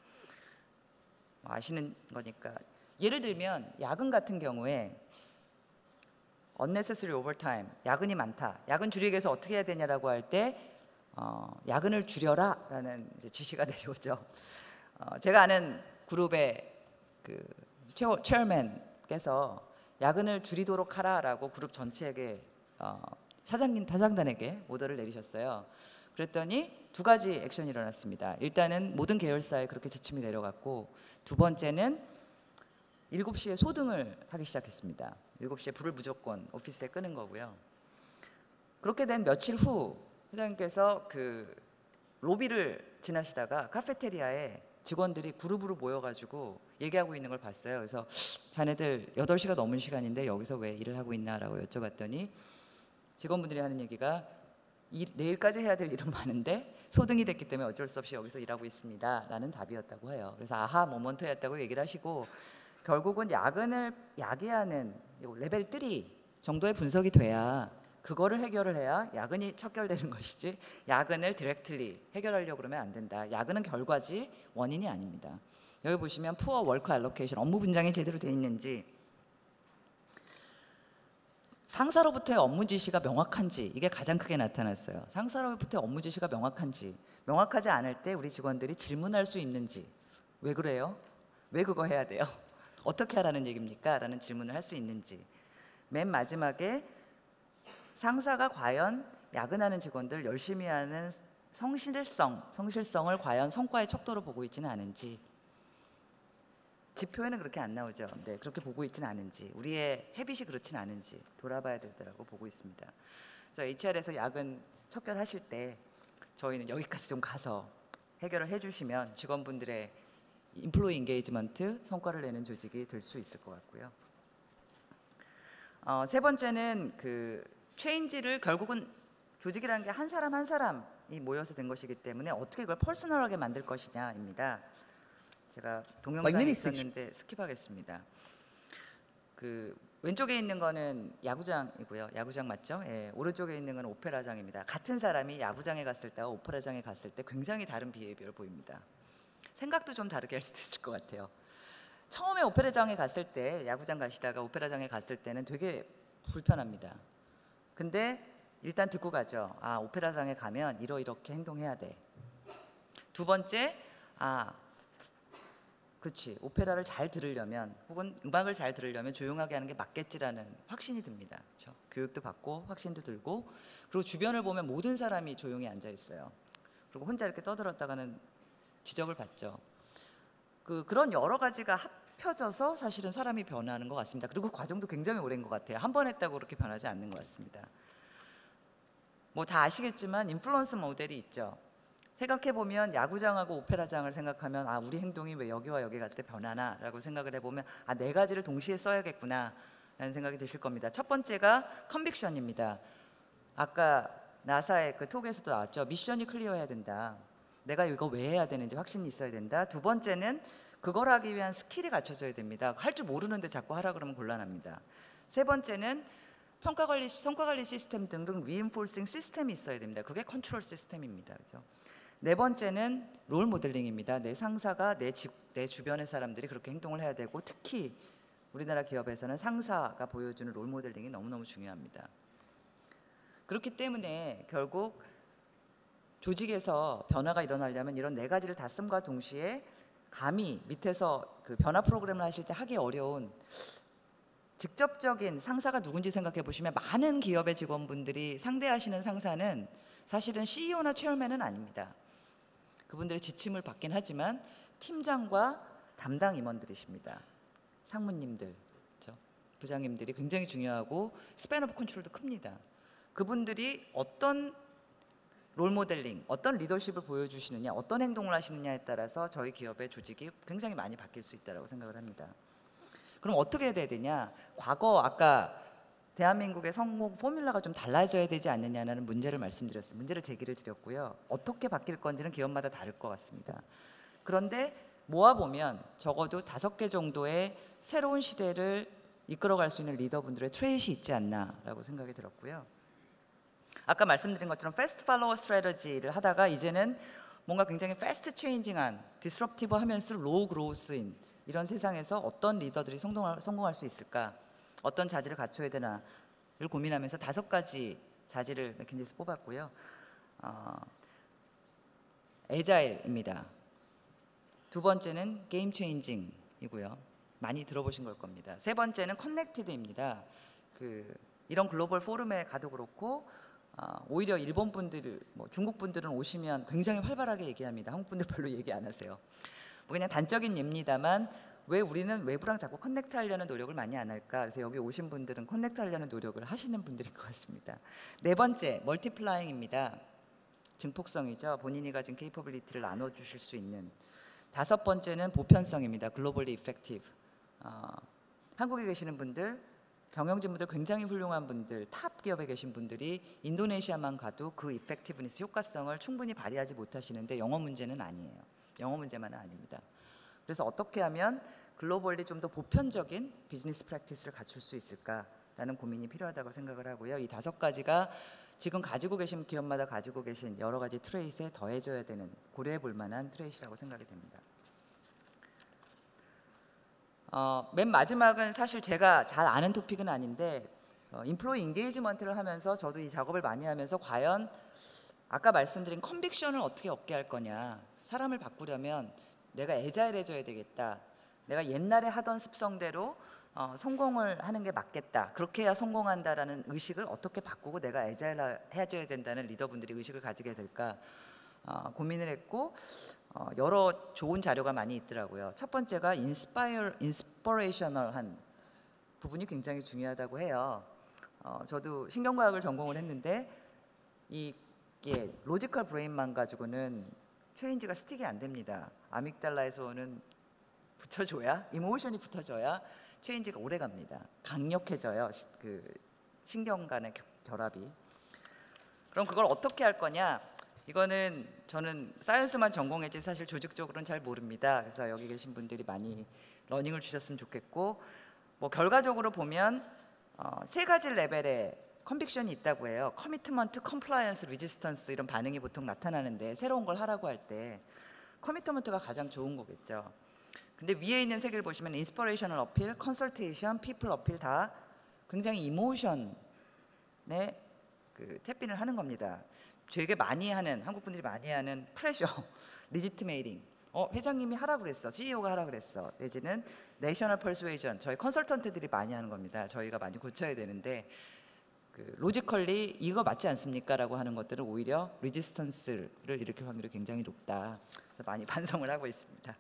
[SPEAKER 3] 아시는 거니까 예를 들면 야근 같은 경우에 unnecessary overtime, 야근이 많다. 야근 줄이기 위해서 어떻게 해야 되냐라고 할 때 야근을 줄여라라는 이제 지시가 내려오죠. 제가 아는 그룹의 그 체어맨께서 야근을 줄이도록 하라라고 그룹 전체에게 사장단에게 오더를 내리셨어요. 그랬더니 두 가지 액션이 일어났습니다. 일단은 모든 계열사에 그렇게 지침이 내려갔고, 두 번째는 7시에 소등을 하기 시작했습니다. 7시에 불을 무조건 오피스에 끄는 거고요. 그렇게 된 며칠 후 회장님께서 그 로비를 지나시다가 카페테리아에 직원들이 그룹으로 모여가지고 얘기하고 있는 걸 봤어요. 그래서 자네들 8시가 넘은 시간인데 여기서 왜 일을 하고 있나라고 여쭤봤더니 직원분들이 하는 얘기가 내일까지 해야 될 일은 많은데 소등이 됐기 때문에 어쩔 수 없이 여기서 일하고 있습니다 라는 답이었다고 해요. 그래서 아하 모먼트였다고 얘기를 하시고, 결국은 야근을 야기하는 레벨 3 정도의 분석이 돼야, 그거를 해결을 해야 야근이 척결되는 것이지, 야근을 디렉틀리 해결하려고 그러면 안 된다. 야근은 결과지 원인이 아닙니다. 여기 보시면 푸어 월크 알로케이션, 업무 분장이 제대로 돼 있는지, 상사로부터의 업무 지시가 명확한지, 이게 가장 크게 나타났어요. 상사로부터의 업무 지시가 명확한지, 명확하지 않을 때 우리 직원들이 질문할 수 있는지, 왜 그래요? 왜 그거 해야 돼요? 어떻게 하라는 얘기입니까? 라는 질문을 할 수 있는지, 맨 마지막에 상사가 과연 야근하는 직원들 열심히 하는 성실성을 과연 성과의 척도로 보고 있지는 않은지, 지표에는 그렇게 안 나오죠. 네, 그렇게 보고 있지는 않은지, 우리의 헤빗이 그렇지는 않은지 돌아봐야 되더라고 보고 있습니다. 그래서 HR에서 야근 척결하실 때 저희는 여기까지 좀 가서 해결을 해주시면 직원분들의 인플로이 인게이지먼트 성과를 내는 조직이 될 수 있을 것 같고요. 세 번째는 그 체인지를 결국은 조직이라는 게 한 사람 한 사람이 모여서 된 것이기 때문에 어떻게 이걸 퍼스널하게 만들 것이냐입니다. 제가 동영상이 있었는데 스킵하겠습니다. 그 왼쪽에 있는 거는 야구장이고요. 야구장 맞죠? 예, 오른쪽에 있는 건 오페라장입니다. 같은 사람이 야구장에 갔을 때와 오페라장에 갔을 때 굉장히 다른 비헤이비어를 보입니다. 생각도 좀 다르게 할 수도 있을 것 같아요. 처음에 오페라장에 갔을 때, 야구장 가시다가 오페라장에 갔을 때는 되게 불편합니다. 근데 일단 듣고 가죠. 아, 오페라장에 가면 이렇게 행동해야 돼. 두 번째, 그치, 오페라를 잘 들으려면 혹은 음악을 잘 들으려면 조용하게 하는 게 맞겠지라는 확신이 듭니다. 그렇죠? 교육도 받고 확신도 들고, 그리고 주변을 보면 모든 사람이 조용히 앉아 있어요. 그리고 혼자 이렇게 떠들었다가는 지적을 받죠. 그런 여러 가지가 합쳐져서 사실은 사람이 변하는 것 같습니다. 그리고 그 과정도 굉장히 오랜 것 같아요. 한 번 했다고 그렇게 변하지 않는 것 같습니다. 뭐 다 아시겠지만 인플루언스 모델이 있죠. 생각해보면 야구장하고 오페라장을 생각하면 우리 행동이 왜 여기와 여기 갈 때 변하나 라고 생각을 해보면 네 가지를 동시에 써야겠구나 라는 생각이 드실 겁니다. 첫 번째가 컨빅션입니다. 아까 나사의 그 톡에서도 나왔죠. 미션이 클리어해야 된다. 내가 이거 왜 해야 되는지 확신이 있어야 된다. 두 번째는 그걸 하기 위한 스킬이 갖춰져야 됩니다. 할 줄 모르는데 자꾸 하라 그러면 곤란합니다. 세 번째는 평가관리, 성과관리 시스템 등등 리인포싱 시스템이 있어야 됩니다. 그게 컨트롤 시스템입니다. 그죠? 네 번째는 롤 모델링입니다. 내 상사가 내 주변의 사람들이 그렇게 행동을 해야 되고, 특히 우리나라 기업에서는 상사가 보여주는 롤 모델링이 너무너무 중요합니다. 그렇기 때문에 결국 조직에서 변화가 일어나려면 이런 네 가지를 다 씀과 동시에 감히 밑에서 그 변화 프로그램을 하실 때 하기 어려운 직접적인 상사가 누군지 생각해 보시면, 많은 기업의 직원분들이 상대하시는 상사는 사실은 CEO나 체어맨은 아닙니다. 그분들의 지침을 받긴 하지만 팀장과 담당 임원들이십니다. 상무님들, 그렇죠? 부장님들이 굉장히 중요하고 스팬 오브 컨트롤도 큽니다. 그분들이 어떤 롤 모델링, 어떤 리더십을 보여주시느냐, 어떤 행동을 하시느냐에 따라서 저희 기업의 조직이 굉장히 많이 바뀔 수 있다고 생각을 합니다. 그럼 어떻게 해야 되냐? 과거 아까 대한민국의 성공 포뮬라가 좀 달라져야 되지 않느냐는 문제를 말씀드렸습니다. 문제를 제기를 드렸고요. 어떻게 바뀔 건지는 기업마다 다를 것 같습니다. 그런데 모아보면 적어도 5개 정도의 새로운 시대를 이끌어갈 수 있는 리더분들의 트레이시 있지 않나라고 생각이 들었고요. 아까 말씀드린 것처럼 패스트 팔로워 스트래터지를 하다가 이제는 뭔가 굉장히 패스트 체인징한 디스럽티브 하면서 로우 그로우스인 이런 세상에서 어떤 리더들이 성공할 수 있을까? 어떤 자질을 갖춰야 되나를 고민하면서 5가지 자질을 맥킨지에서 뽑았고요. 애자일입니다. 두 번째는 게임 체인징이고요. 많이 들어보신 걸 겁니다. 세 번째는 커넥티드입니다. 이런 글로벌 포럼에 가도 그렇고 오히려 일본 분들, 중국 분들은 오시면 굉장히 활발하게 얘기합니다. 한국 분들 별로 얘기 안 하세요. 그냥 단적인 예입니다만 왜 우리는 외부랑 자꾸 커넥트 하려는 노력을 많이 안 할까? 그래서 여기 오신 분들은 커넥트 하려는 노력을 하시는 분들인 것 같습니다. 네 번째, 멀티플라잉입니다. 증폭성이죠. 본인이 가진 케이퍼빌리티를 나눠주실 수 있는. 5번째는 보편성입니다. 글로벌리 이펙티브. 한국에 계시는 분들, 경영진분들 굉장히 훌륭한 분들, 탑 기업에 계신 분들이 인도네시아만 가도 그 이펙티브니스 효과성을 충분히 발휘하지 못하시는데 영어 문제는 아니에요. 영어 문제만은 아닙니다. 그래서 어떻게 하면 글로벌리 좀 더 보편적인 비즈니스 프랙티스를 갖출 수 있을까라는 고민이 필요하다고 생각을 하고요. 이 5가지가 지금 가지고 계신 기업마다 가지고 계신 여러 가지 트레이트에 더해져야 되는, 고려해 볼 만한 트레이트라고 생각이 됩니다. 맨 마지막은 사실 제가 잘 아는 토픽은 아닌데 인플로이 인게이지먼트를 하면서 저도 이 작업을 많이 하면서 과연 아까 말씀드린 컨빅션을 어떻게 얻게 할 거냐. 사람을 바꾸려면 내가 애자일해져야 되겠다. 내가 옛날에 하던 습성대로 성공을 하는 게 맞겠다. 그렇게 해야 성공한다라는 의식을 어떻게 바꾸고 내가 애자일해져야 된다는 리더분들이 의식을 가지게 될까 고민을 했고 여러 좋은 자료가 많이 있더라고요. 첫 번째가 인스퍼레이셔널한 부분이 굉장히 중요하다고 해요. 저도 신경과학을 전공을 했는데 로지컬 브레인만 가지고는 체인지가 스틱이 안 됩니다. 아믹달라에서 오는 붙여줘야, 이모션이 붙어줘야 체인지가 오래 갑니다. 강력해져요. 신경 간의 결합이. 그럼 그걸 어떻게 할 거냐? 이거는 저는 사이언스만 전공했지 사실 조직적으로는 잘 모릅니다. 그래서 여기 계신 분들이 많이 러닝을 주셨으면 좋겠고, 결과적으로 보면 3가지 레벨의 컨빅션이 있다고 해요. 커미트먼트, 컴플라이언스, 리지스턴스 이런 반응이 보통 나타나는데 새로운 걸 하라고 할 때 커미트먼트가 가장 좋은 거겠죠. 근데 위에 있는 3개를 보시면 인스퍼레이셔널 어필, 컨설테이션, 피플 어필 다 굉장히 이모션에 탭인을 하는 겁니다. 되게 많이 하는, 한국 분들이 많이 하는 프레셔, 리지티메이팅. 회장님이 하라 그랬어, CEO가 하라 그랬어. 내지는 레이셔널 퍼스웨이전, 저희 컨설턴트들이 많이 하는 겁니다. 저희가 많이 고쳐야 되는데 로지컬리 이거 맞지 않습니까? 라고 하는 것들은 오히려 리지스턴스를 일으킬 확률이 굉장히 높다. 그래서 많이 반성을 하고 있습니다.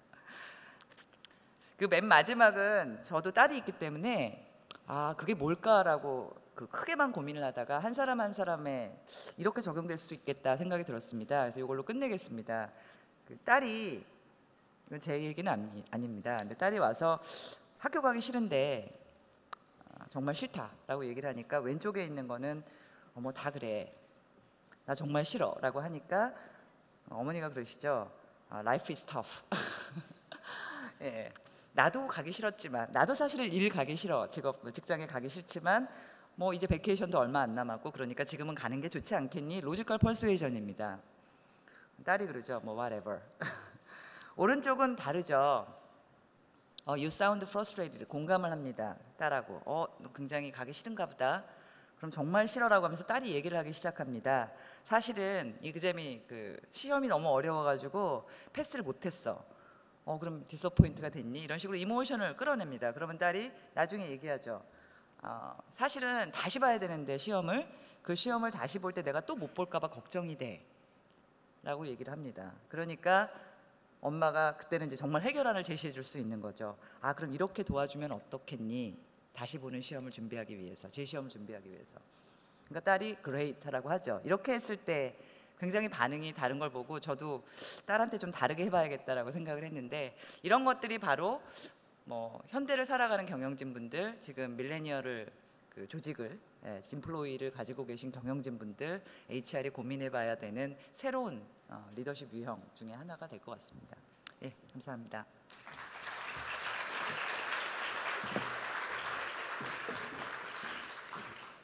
[SPEAKER 3] 맨 마지막은 저도 딸이 있기 때문에 그게 뭘까라고 크게만 고민을 하다가 한 사람 한 사람에 이렇게 적용될 수 있겠다 생각이 들었습니다. 그래서 이걸로 끝내겠습니다. 딸이, 이건 제 얘기는 아닙니다. 근데 딸이 와서 학교 가기 싫은데 정말 싫다라고 얘기를 하니까 왼쪽에 있는 거는 다 그래, 나 정말 싫어 라고 하니까 어머니가 그러시죠. Life is tough. 예, 나도 가기 싫었지만, 나도 사실 일 가기 싫어, 직장에 가기 싫지만 이제 베케이션도 얼마 안 남았고 그러니까 지금은 가는 게 좋지 않겠니? 로지컬 퍼스웨이전입니다. 딸이 그러죠. whatever. 오른쪽은 다르죠. You sound frustrated. 공감을 합니다. 딸하고. 너 굉장히 가기 싫은가 보다. 그럼 정말 싫어라고 하면서 딸이 얘기를 하기 시작합니다. 사실은 이그잼이 시험이 너무 어려워가지고 패스를 못했어. 그럼 디서포인트가 됐니? 이런 식으로 이모션을 끌어냅니다. 그러면 딸이 나중에 얘기하죠. 사실은 다시 봐야 되는데 그 시험을 다시 볼 때 내가 또 못 볼까 봐 걱정이 돼 라고 얘기를 합니다. 그러니까 엄마가 그때는 이제 정말 해결안을 제시해 줄 수 있는 거죠. 그럼 이렇게 도와주면 어떻겠니? 다시 보는 시험을 준비하기 위해서, 제 시험을 준비하기 위해서. 그러니까 딸이 great라고 하죠. 이렇게 했을 때 굉장히 반응이 다른 걸 보고 저도 딸한테 좀 다르게 해봐야겠다라고 생각을 했는데, 이런 것들이 바로 현대를 살아가는 경영진분들, 지금 밀레니얼을 조직을, 인플로이를 가지고 계신 경영진분들, HR이 고민해봐야 되는 새로운 리더십 유형 중에 하나가 될 것 같습니다. 감사합니다.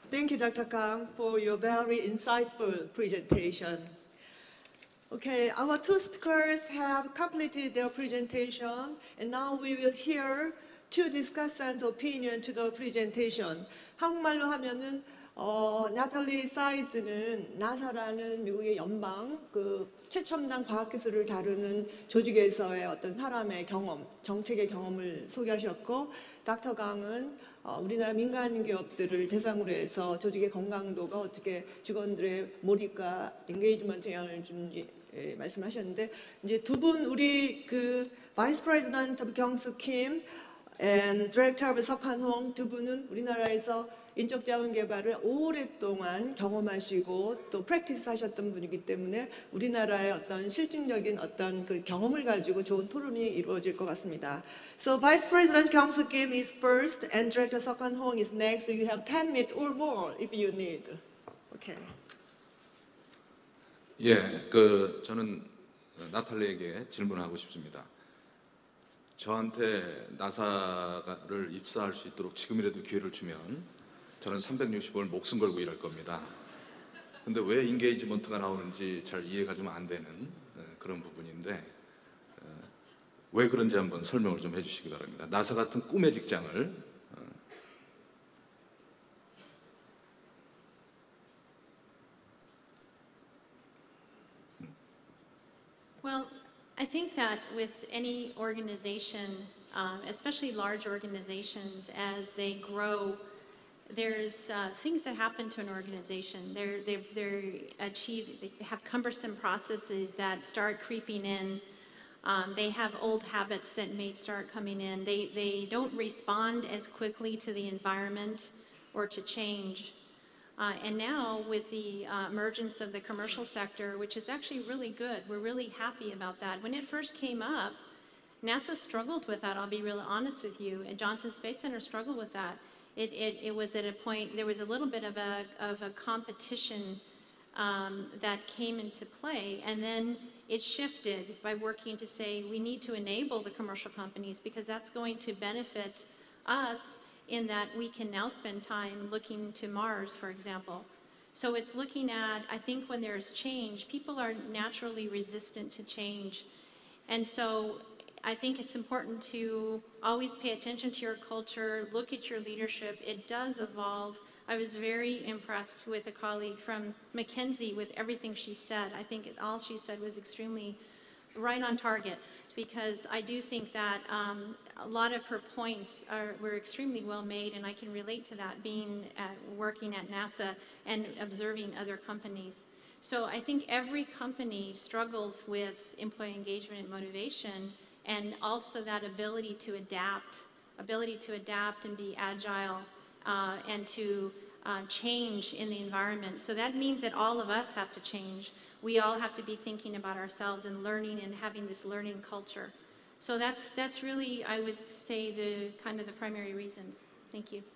[SPEAKER 1] Thank you, Dr. Kang, for your very insightful presentation. Okay, our two speakers have completed their presentation, and now we will hear two discussants' opinion to the presentation. 한국말로 하면은 나탈리 사이즈는 나사라는 미국의 연방 최첨단 과학기술을 다루는 조직에서의 어떤 사람의 경험, 정책의 경험을 소개하셨고, 닥터 강은 우리나라 민간 기업들을 대상으로 해서 조직의 건강도가 어떻게 직원들의 몰입과 엔게이지먼트 영향을 주는지 말씀하셨는데, 이제 두 분 우리 Vice President of 경수 킴 and Director of 석한홍 두 분은 우리나라에서 인적 자원 개발을 오랫동안 경험하시고 또 프랙티스 하셨던 분이기 때문에 우리나라의 어떤 실질적인 어떤 그 경험을 가지고 좋은 토론이 이루어질 것 같습니다. So Vice President 경수 Kim is first and Director 석한 Hong is next. You have 10 minutes or more if you need. Okay.
[SPEAKER 4] 예, 저는 나탈리에게 질문하고 싶습니다. 저한테 나사를 입사할 수 있도록 지금이라도 기회를 주면 저는 360을 목숨 걸고 일할 겁니다. 근데 왜 인게이지먼트가 나오는지 잘 이해가 좀 안 되는 그런 부분인데 왜 그런지 한번 설명을 좀 해주시기 바랍니다. 나사 같은 꿈의 직장을
[SPEAKER 2] Well, I think that with any organization, especially large organizations, as they grow, there's things that happen to an organization. They have cumbersome processes that start creeping in. They have old habits that may start coming in. They don't respond as quickly to the environment or to change. And now with the emergence of the commercial sector, which is actually really good, we're really happy about that. When it first came up, NASA struggled with that, I'll be really honest with you, and Johnson Space Center struggled with that. It was at a point, there was a little bit of a competition that came into play, and then it shifted by working to say we need to enable the commercial companies because that's going to benefit us in that we can now spend time looking to Mars, for example. So it's looking at, I think when there's change, people are naturally resistant to change. And so I think it's important to always pay attention to your culture, look at your leadership. It does evolve. I was very impressed with a colleague from McKinsey with everything she said. I think all she said was extremely right on target, because I do think that a lot of her points were extremely well made, and I can relate to that working at NASA and observing other companies. So I think every company struggles with employee engagement and motivation, and also that ability to adapt and be agile and to change in the environment. So that means that all of us have to change. We all have to be thinking about ourselves and learning and having this learning culture. So that's really, I would say, the kind of the primary reasons. Thank you.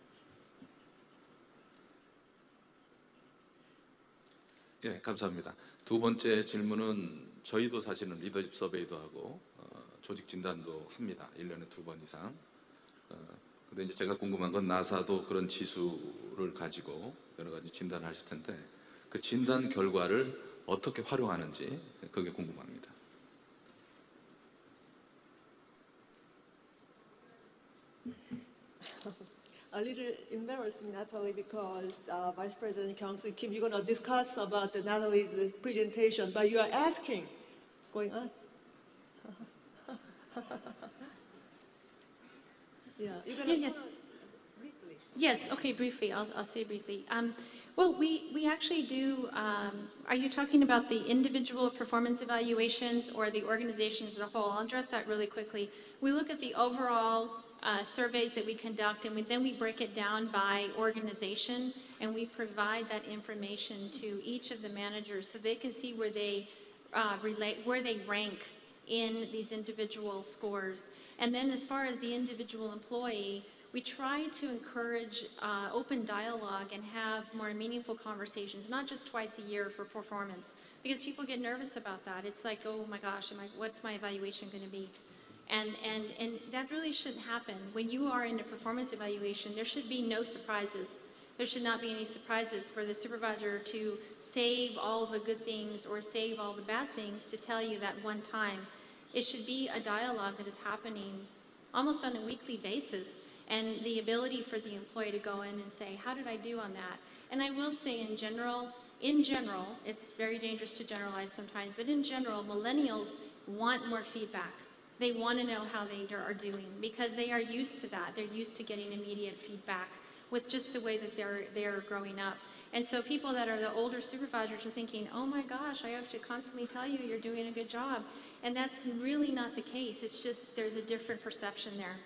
[SPEAKER 4] 예, 감사합니다. 두 번째 질문은 저희도 사실은 리더십 서베이도 하고 조직 진단도 합니다. 1년에 2번 이상. 근데 이제 제가 궁금한 건 나사도 그런 지수를 가지고 여러 가지 진단을 하실 텐데 그 진단 결과를 어떻게 활용하는지 그게 궁금합니다.
[SPEAKER 1] A little embarrassing, naturally, because Vice President Kyung-soo Kim, you're going to discuss about the Natalie's presentation, but you are asking, going on? Yeah, you're going to
[SPEAKER 2] Yes.
[SPEAKER 1] briefly.
[SPEAKER 2] Yes, okay, briefly, I'll say briefly. Well, we actually do, are you talking about the individual performance evaluations or the organizations as a whole? I'll address that really quickly. We look at the overall surveys that we conduct, and then we break it down by organization, and we provide that information to each of the managers so they can see where they rank in these individual scores. And then as far as the individual employee, we try to encourage open dialogue and have more meaningful conversations, not just twice a year for performance, because people get nervous about that. It's like, oh my gosh, what's my evaluation going to be? And that really shouldn't happen. When you are in a performance evaluation, there should be no surprises. There should not be any surprises for the supervisor to save all the good things or save all the bad things to tell you that one time. It should be a dialogue that is happening almost on a weekly basis, and the ability for the employee to go in and say, how did I do on that? And I will say in general, it's very dangerous to generalize sometimes, but in general, millennials want more feedback. They want to know how they are doing because they are used to that. They're used to getting immediate feedback with just the way that they're growing up. And so people that are the older supervisors are thinking, oh my gosh, I have to constantly tell you you're doing a good job. And that's really not the case. It's just there's a different perception there.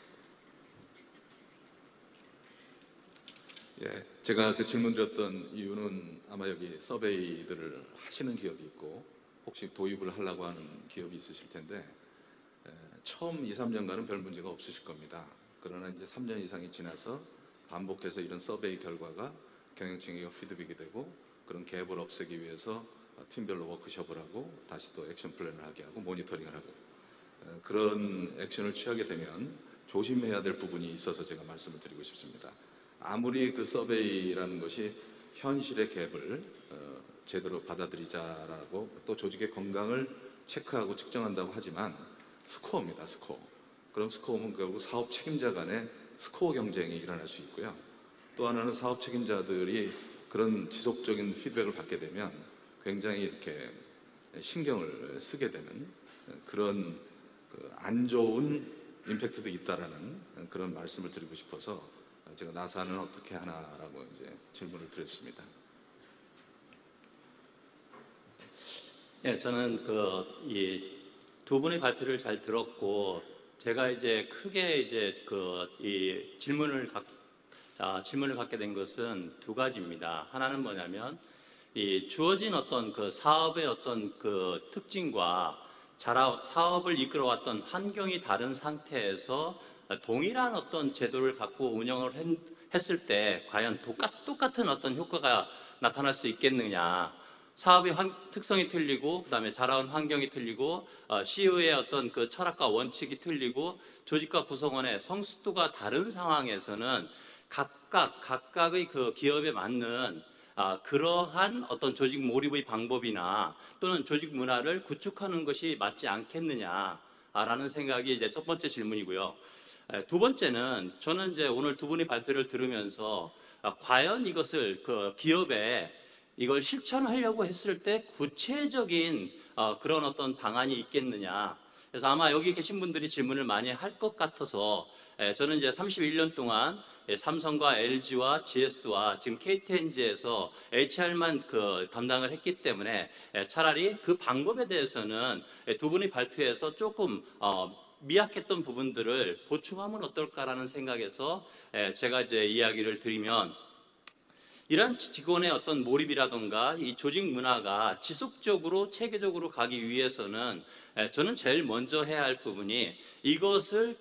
[SPEAKER 4] 예, 제가 그 질문 드렸던 이유는 아마 여기 서베이들을 하시는 기업이 있고 혹시 도입을 하려고 하는 기업이 있으실 텐데 처음 2, 3년간은 별 문제가 없으실 겁니다. 그러나 이제 3년 이상이 지나서 반복해서 이런 서베이 결과가 경영층에게 피드백이 되고 그런 갭을 없애기 위해서 팀별로 워크숍을 하고 다시 또 액션 플랜을 하게 하고 모니터링을 하고 그런 액션을 취하게 되면 조심해야 될 부분이 있어서 제가 말씀을 드리고 싶습니다. 아무리 그 서베이라는 것이 현실의 갭을 제대로 받아들이자라고 또 조직의 건강을 체크하고 측정한다고 하지만 스코어입니다. 스코어. 그런 스코어는 결국 사업 책임자 간의 스코어 경쟁이 일어날 수 있고요. 또 하나는 사업 책임자들이 그런 지속적인 피드백을 받게 되면 굉장히 이렇게 신경을 쓰게 되는 그런 안 좋은 임팩트도 있다라는 그런 말씀을 드리고 싶어서 제가 나사는 어떻게 하나라고 이제 질문을 드렸습니다.
[SPEAKER 5] 예, 저는 이 두 분의 발표를 잘 들었고 제가 이제 크게 이제 이 질문을 갖게 된 것은 두 가지입니다. 하나는 뭐냐면 이 주어진 어떤 그 사업의 어떤 그 특징과 사업을 이끌어왔던 환경이 다른 상태에서 동일한 어떤 제도를 갖고 운영을 했을 때 과연 똑같은 어떤 효과가 나타날 수 있겠느냐. 사업의 특성이 틀리고 그다음에 자라온 환경이 틀리고 CEO의 어떤 그 철학과 원칙이 틀리고 조직과 구성원의 성숙도가 다른 상황에서는 각각의 그 기업에 맞는 그러한 어떤 조직 몰입의 방법이나 또는 조직 문화를 구축하는 것이 맞지 않겠느냐라는 생각이 이제 첫 번째 질문이고요. 두 번째는 저는 이제 오늘 두 분의 발표를 들으면서 과연 이것을 그 기업에 이걸 실천하려고 했을 때 구체적인 그런 어떤 방안이 있겠느냐. 그래서 아마 여기 계신 분들이 질문을 많이 할 것 같아서 저는 이제 31년 동안 삼성과 LG와 GS와 지금 KTNG에서 HR만 담당을 했기 때문에 차라리 그 방법에 대해서는 두 분이 발표에서 조금 미약했던 부분들을 보충하면 어떨까라는 생각에서 제가 이제 이야기를 드리면 이러한 직원의 어떤 몰입이라든가 이 조직 문화가 지속적으로 체계적으로 가기 위해서는 저는 제일 먼저 해야 할 부분이 이것을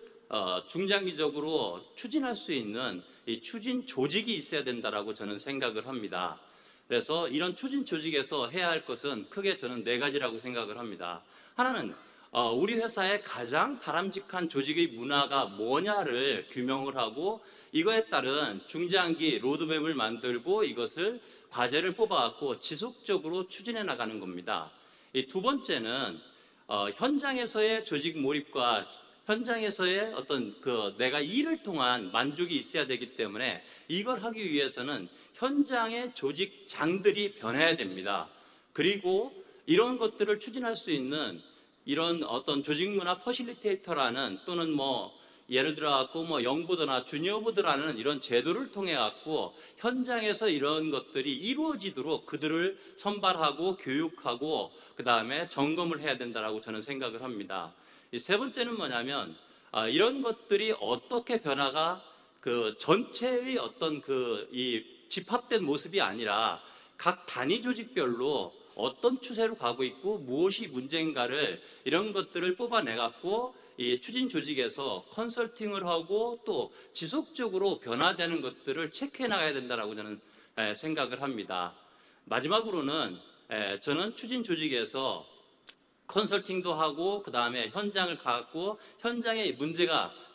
[SPEAKER 5] 중장기적으로 추진할 수 있는 이 추진 조직이 있어야 된다라고 저는 생각을 합니다. 그래서 이런 추진 조직에서 해야 할 것은 크게 저는 네 가지라고 생각을 합니다. 하나는 우리 회사의 가장 바람직한 조직의 문화가 뭐냐를 규명을 하고 이거에 따른 중장기 로드맵을 만들고 이것을 과제를 뽑아갖고 지속적으로 추진해 나가는 겁니다. 이 두 번째는 현장에서의 조직 몰입과 현장에서의 어떤 내가 일을 통한 만족이 있어야 되기 때문에 이걸 하기 위해서는 현장의 조직장들이 변해야 됩니다. 그리고 이런 것들을 추진할 수 있는 이런 어떤 조직문화 퍼실리테이터라는 또는 예를 들어 갖고 영보드나 주니어보드라는 이런 제도를 통해 갖고 현장에서 이런 것들이 이루어지도록 그들을 선발하고 교육하고 그 다음에 점검을 해야 된다라고 저는 생각을 합니다. 이 세 번째는 뭐냐면 이런 것들이 어떻게 변화가 전체의 어떤 이 집합된 모습이 아니라 각 단위 조직별로 어떤 추세로 가고 있고 무엇이 문제인가를 이런 것들을 뽑아내 갖고 이 추진 조직에서 컨설팅을 하고 또 지속적으로 변화되는 것들을 체크해 나가야 된다라고 저는 생각을 합니다. 마지막으로는 저는 추진 조직에서 컨설팅도 하고 그 다음에 현장을 가고 현장에 문제가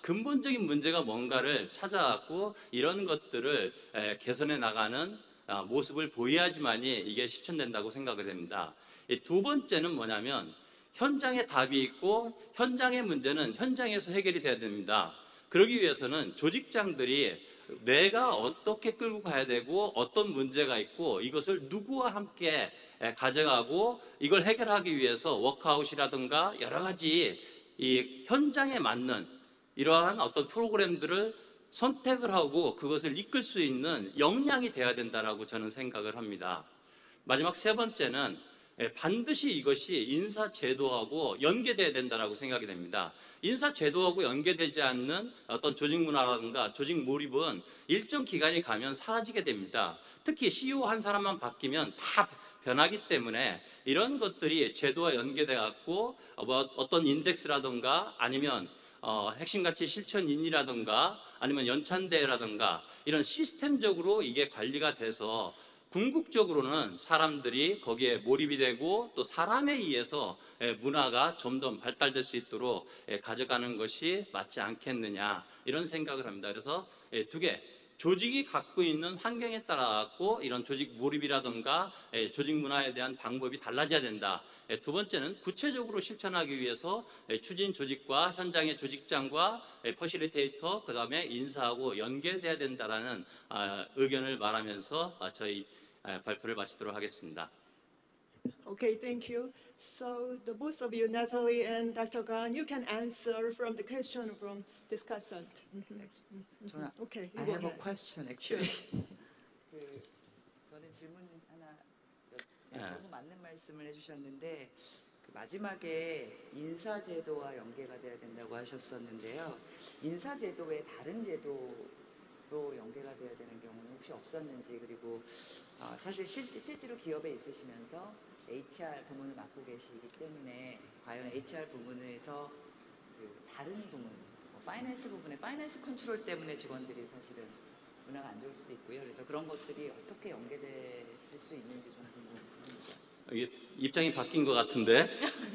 [SPEAKER 5] 근본적인 문제가 뭔가를 찾아갖고 이런 것들을 개선해 나가는 모습을 보여야지만이 이게 실천된다고 생각을 됩니다. 두 번째는 뭐냐면 현장에 답이 있고 현장의 문제는 현장에서 해결이 돼야 됩니다. 그러기 위해서는 조직장들이 내가 어떻게 끌고 가야 되고 어떤 문제가 있고 이것을 누구와 함께 가져가고 이걸 해결하기 위해서 워크아웃이라든가 여러 가지 이 현장에 맞는 이러한 어떤 프로그램들을 선택을 하고 그것을 이끌 수 있는 역량이 돼야 된다라고 저는 생각을 합니다. 마지막 세 번째는 반드시 이것이 인사제도하고 연계돼야 된다라고 생각이 됩니다. 인사제도하고 연계되지 않는 어떤 조직 문화라든가 조직 몰입은 일정 기간이 가면 사라지게 됩니다. 특히 CEO 한 사람만 바뀌면 다 변하기 때문에 이런 것들이 제도와 연계돼 갖고 어떤 인덱스라든가 아니면 핵심 가치 실천인이라든가 아니면 연찬대회라든가 이런 시스템적으로 이게 관리가 돼서 궁극적으로는 사람들이 거기에 몰입이 되고 또 사람에 의해서 문화가 점점 발달될 수 있도록 가져가는 것이 맞지 않겠느냐 이런 생각을 합니다. 그래서 두 개, 조직이 갖고 있는 환경에 따라 갖고 이런 조직 몰입이라든가 조직 문화에 대한 방법이 달라져야 된다. 두 번째는 구체적으로 실천하기 위해서 추진 조직과 현장의 조직장과 퍼실리테이터 그다음에 인사하고 연계돼야 된다라는 의견을 말하면서 저희 발표를 마치도록 하겠습니다.
[SPEAKER 1] Okay, thank you. So the both of you, Natalie and Dr. Gan, you can answer from the question from discussant.
[SPEAKER 3] 저는
[SPEAKER 1] Okay,
[SPEAKER 3] I
[SPEAKER 1] you go
[SPEAKER 3] have a
[SPEAKER 1] ahead.
[SPEAKER 3] question actually. 저는 질문 하나 너무 맞는 말씀을 해주셨는데 그 마지막에 인사제도와 연계가 돼야 된다고 하셨었는데요. 인사제도 외에 다른 제도로 연계가 돼야 되는 경우는 혹시 없었는지 그리고 사실 실제로 기업에 있으시면서 HR 부문을 맡고 계시기 때문에 과연 HR 부문에서 그 다른 부문, 파이낸스 부분에 파이낸스 컨트롤 때문에 직원들이 사실은 문화가 안 좋을 수도 있고요. 그래서 그런 것들이 어떻게 연계되실 수 있는지 좀 궁금합니다.
[SPEAKER 5] 이게 입장이 바뀐 것 같은데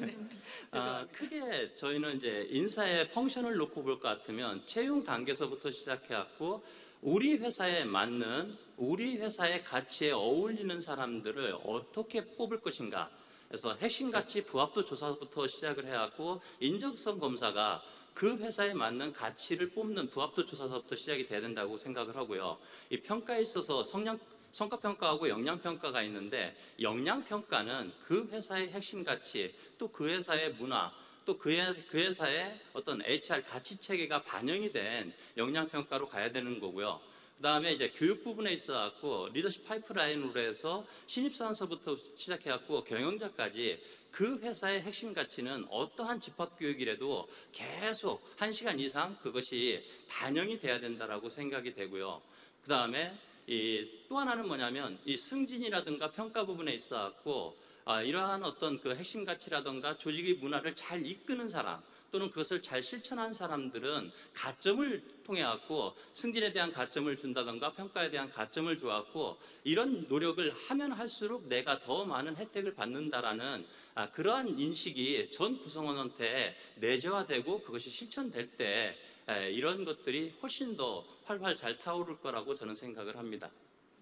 [SPEAKER 5] 크게 저희는 이제 인사의 펑션을 놓고 볼 것 같으면 채용 단계에서부터 시작해갖고 우리 회사에 맞는 우리 회사의 가치에 어울리는 사람들을 어떻게 뽑을 것인가. 그래서 핵심 가치 부합도 조사부터 시작을 해갖고 인적성 검사가 그 회사에 맞는 가치를 뽑는 부합도 조사서부터 시작이 돼야 된다고 생각을 하고요. 이 평가에 있어서 성과평가하고 역량평가가 있는데 역량평가는 그 회사의 핵심 가치 또 그 회사의 문화 또 그 회사의 어떤 HR 가치 체계가 반영이 된 역량평가로 가야 되는 거고요. 그 다음에 이제 교육 부분에 있어갖고 리더십 파이프라인으로 해서 신입사원서부터 시작해갖고 경영자까지 그 회사의 핵심 가치는 어떠한 집합교육이라도 계속 1시간 이상 그것이 반영이 돼야 된다라고 생각이 되고요. 그 다음에 또 하나는 뭐냐면 이 승진이라든가 평가 부분에 있어갖고 이러한 어떤 그 핵심 가치라든가 조직의 문화를 잘 이끄는 사람 또는 그것을 잘 실천한 사람들은 가점을 통해 갖고 승진에 대한 가점을 준다든가 평가에 대한 가점을 줘갖고 이런 노력을 하면 할수록 내가 더 많은 혜택을 받는다라는 그러한 인식이 전 구성원한테 내재화되고 그것이 실천될 때 이런 것들이 훨씬 더 활활 잘 타오를 거라고 저는 생각을 합니다.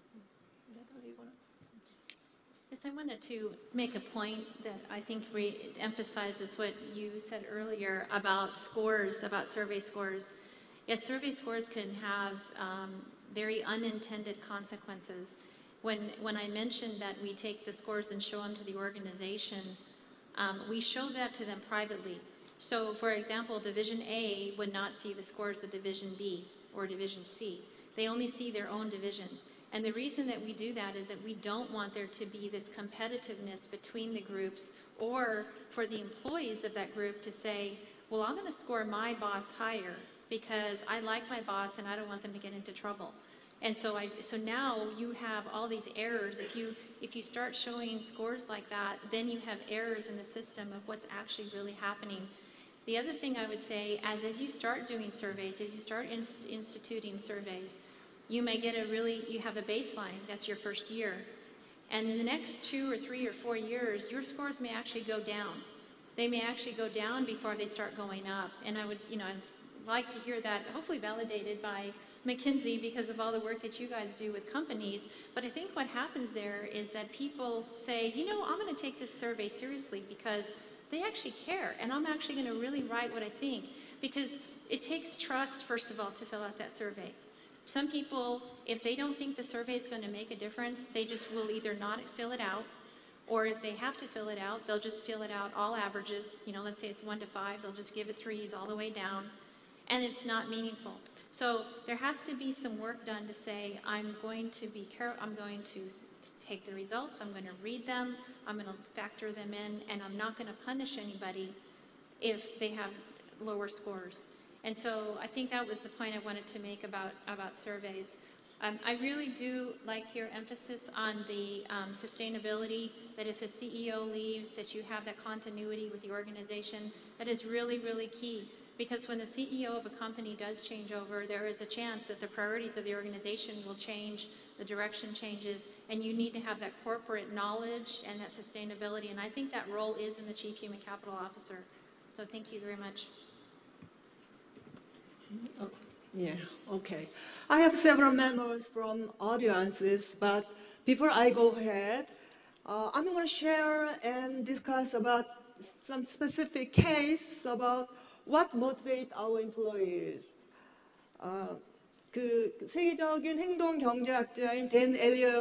[SPEAKER 2] Yes, I wanted to make a point that I think emphasizes what you said earlier about scores, about survey scores. Yes, survey scores can have very unintended consequences. When I mentioned that we take the scores and show them to the organization, we show that to them privately. So, for example, Division A would not see the scores of Division B or Division C. They only see their own division. And the reason that we do that is that we don't want there to be this competitiveness between the groups or for the employees of that group to say, well, I'm going to score my boss higher because I like my boss and I don't want them to get into trouble. And so now you have all these errors. If you start showing scores like that, then you have errors in the system of what's actually really happening. The other thing I would say, as you start doing surveys, as you start instituting surveys, you may get you have a baseline, that's your first year. And in the next 2 or 3 or 4 years, your scores may actually go down. They may actually go down before they start going up. And I would, like to hear that hopefully validated by McKinsey because of all the work that you guys do with companies. But I think what happens there is that people say, you know, I'm going to take this survey seriously because they actually care, and I'm actually going to really write what I think, because it takes trust, first of all, to fill out that survey. Some people, if they don't think the survey is going to make a difference, they just will either not fill it out, or if they have to fill it out, they'll just fill it out all averages. You know, let's say it's 1 to 5, they'll just give it 3s all the way down, and it's not meaningful. So there has to be some work done to say, I'm going to be careful, I'm going to take the results, I'm going to read them, I'm going to factor them in, and I'm not going to punish anybody if they have lower scores. And so I think that was the point I wanted to make about surveys. I really do like your emphasis on the sustainability, that if the CEO leaves, that you have that continuity with the organization. That is really, really key. Because when the CEO of a company does change over, there is a chance that the priorities of the organization will change, the direction changes, and you need to have that corporate knowledge and that sustainability. And I think that role is in the Chief Human Capital Officer. So thank you very much.
[SPEAKER 1] Oh, yeah, okay. I have several memos from audiences, but before I go ahead, I'm going to share and discuss about some specific case about what motivates our employees. 그 세계적인 행동 경제학자인 댄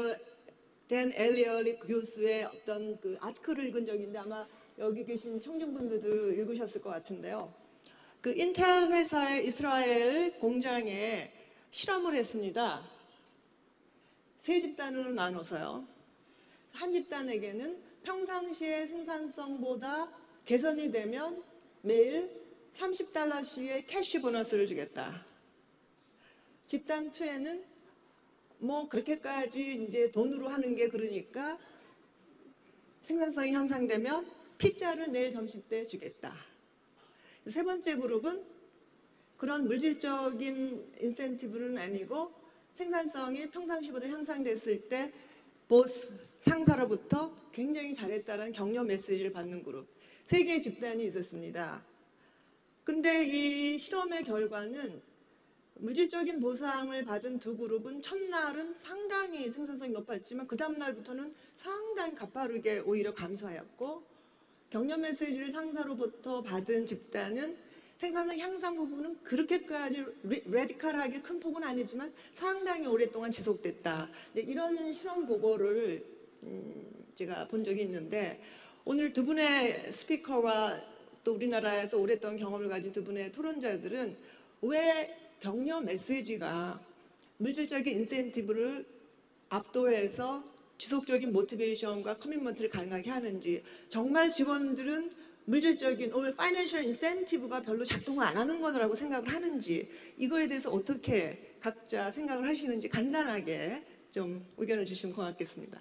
[SPEAKER 1] 엘리어리 교수의 어떤 그 아티클을 읽은 적이 있는데 아마 여기 계신 청중분들도 읽으셨을 것 같은데요. 그 인텔 회사의 이스라엘 공장에 실험을 했습니다. 세 집단으로 나눠서요. 한 집단에게는 평상시의 생산성보다 개선이 되면 매일 $30씩의 캐시 보너스를 주겠다. 집단 2에는 뭐 그렇게까지 이제 돈으로 하는 게 그러니까 생산성이 향상되면 피자를 매일 점심 때 주겠다. 세 번째 그룹은 그런 물질적인 인센티브는 아니고 생산성이 평상시보다 향상됐을 때 보스, 상사로부터 굉장히 잘했다는 격려 메시지를 받는 그룹. 세 개의 집단이 있었습니다. 근데 이 실험의 결과는 물질적인 보상을 받은 두 그룹은 첫날은 상당히 생산성이 높았지만 그 다음 날부터는 상당히 가파르게 오히려 감소하였고 격려 메시지를 상사로부터 받은 집단은 생산성 향상 부분은 그렇게까지 레디컬하게 큰 폭은 아니지만 상당히 오랫동안 지속됐다. 이런 실험 보고를 제가 본 적이 있는데 오늘 두 분의 스피커와 또 우리나라에서 오랫동안 경험을 가진 두 분의 토론자들은 왜 격려 메시지가 물질적인 인센티브를 압도해서 지속적인 모티베이션과 커미트먼트를 가능하게 하는지, 정말 직원들은 물질적인 파이낸셜 인센티브가 별로 작동을 안 하는 거라고 생각을 하는지, 이거에 대해서 어떻게 각자 생각을 하시는지 간단하게 좀 의견을 주시면 고맙겠습니다.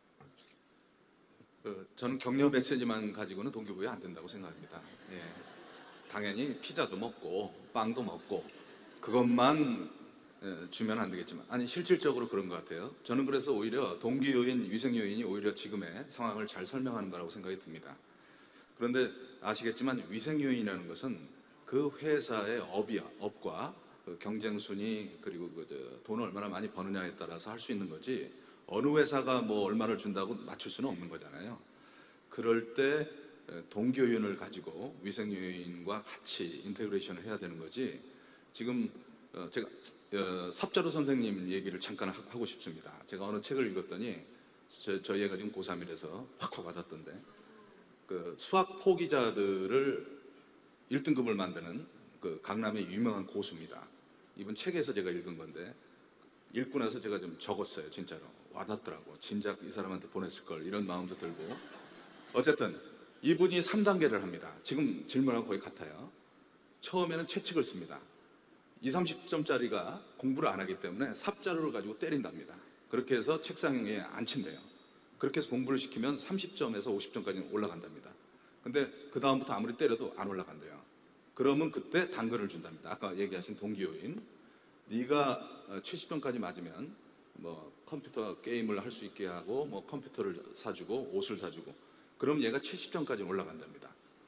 [SPEAKER 4] 저는 격려 메시지만 가지고는 동기부여 안 된다고 생각합니다. 예. 당연히 피자도 먹고 빵도 먹고 그것만 주면 안 되겠지만, 아니 실질적으로 그런 것 같아요. 저는 그래서 오히려 동기 요인, 위생 요인이 오히려 지금의 상황을 잘 설명하는 거라고 생각이 듭니다. 그런데 아시겠지만 위생 요인이라는 것은 그 회사의 업과 그 경쟁 순위 그리고 그 돈을 얼마나 많이 버느냐에 따라서 할 수 있는 거지, 어느 회사가 뭐 얼마를 준다고 맞출 수는 없는 거잖아요. 그럴 때 동기 요인을 가지고 위생 요인과 같이 인테그레이션을 해야 되는 거지. 지금 제가 삽자루 선생님 얘기를 잠깐 하고 싶습니다. 제가 어느 책을 읽었더니 저희 애가 지금 고3이라서 확 와닿던데, 그 수학 포기자들을 1등급을 만드는 그 강남의 유명한 고수입니다. 이분 책에서 제가 읽은 건데 읽고 나서 제가 좀 적었어요. 진짜로 와닿더라고. 진작 이 사람한테 보냈을 걸, 이런 마음도 들고. 어쨌든 이분이 3단계를 합니다. 지금 질문하고 거의 같아요. 처음에는 채찍을 씁니다. 20, 30점짜리가 공부를 안 하기 때문에 삽자루를 가지고 때린답니다. 그렇게 해서 책상에 앉힌대요. 그렇게 해서 공부를 시키면 30점에서 50점까지 올라간답니다. 근데 그 다음부터 아무리 때려도 안 올라간대요. 그러면 그때 당근을 준답니다. 아까 얘기하신 동기요인. 네가 70점까지 맞으면 뭐 컴퓨터 게임을 할 수 있게 하고 뭐 컴퓨터를 사주고 옷을 사주고, 그럼 얘가 70점까지 올라간답니다.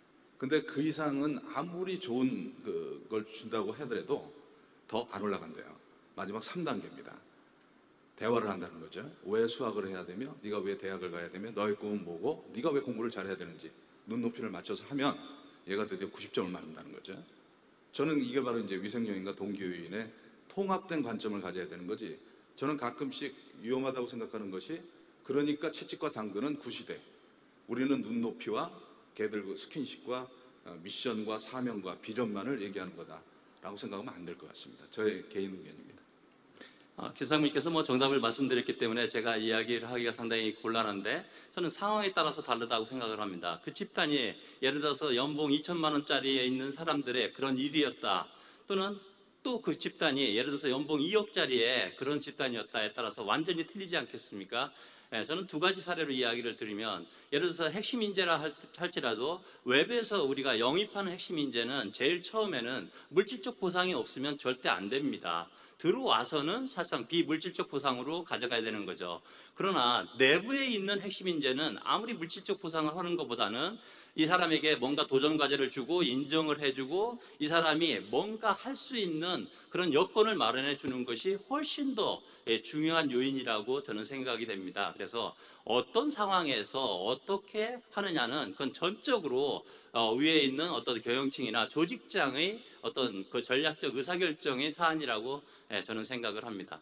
[SPEAKER 4] 근데 그 이상은 아무리 좋은 그걸 준다고 하더라도 더 안 올라간대요. 마지막 3단계입니다. 대화를 한다는 거죠. 왜 수학을 해야 되며, 네가 왜 대학을 가야 되며, 너의 꿈은 뭐고, 네가 왜 공부를 잘해야 되는지 눈높이를 맞춰서 하면 얘가 드디어 90점을 맞는다는 거죠. 저는 이게 바로 이제 위생요인과 동기요인의 통합된 관점을 가져야 되는 거지. 저는 가끔씩 위험하다고 생각하는 것이, 그러니까 채찍과 당근은 구시대, 우리는 눈높이와 걔들 스킨십과 미션과 사명과 비전만을 얘기하는 거다라고 생각하면 안 될 것 같습니다. 저의 개인 의견입니다.
[SPEAKER 5] 김상민께서 뭐 정답을 말씀드렸기 때문에 제가 이야기를 하기가 상당히 곤란한데, 저는 상황에 따라서 다르다고 생각을 합니다. 그 집단이 예를 들어서 연봉 2천만 원짜리에 있는 사람들의 그런 일이었다, 또는 또 그 집단이 예를 들어서 연봉 2억짜리의 그런 집단이었다에 따라서 완전히 틀리지 않겠습니까? 저는 두 가지 사례로 이야기를 드리면, 예를 들어서 핵심 인재라 할지라도 외부에서 우리가 영입하는 핵심 인재는 제일 처음에는 물질적 보상이 없으면 절대 안 됩니다. 들어와서는 사실상 비물질적 보상으로 가져가야 되는 거죠. 그러나 내부에 있는 핵심 인재는 아무리 물질적 보상을 하는 것보다는 이 사람에게 뭔가 도전 과제를 주고 인정을 해주고 이 사람이 뭔가 할 수 있는 그런 여건을 마련해 주는 것이 훨씬 더 중요한 요인이라고 저는 생각이 됩니다. 그래서 어떤 상황에서 어떻게 하느냐는 그건 전적으로 위에 있는 어떤 경영층이나 조직장의 어떤 그 전략적 의사결정의 사안이라고 저는 생각을 합니다.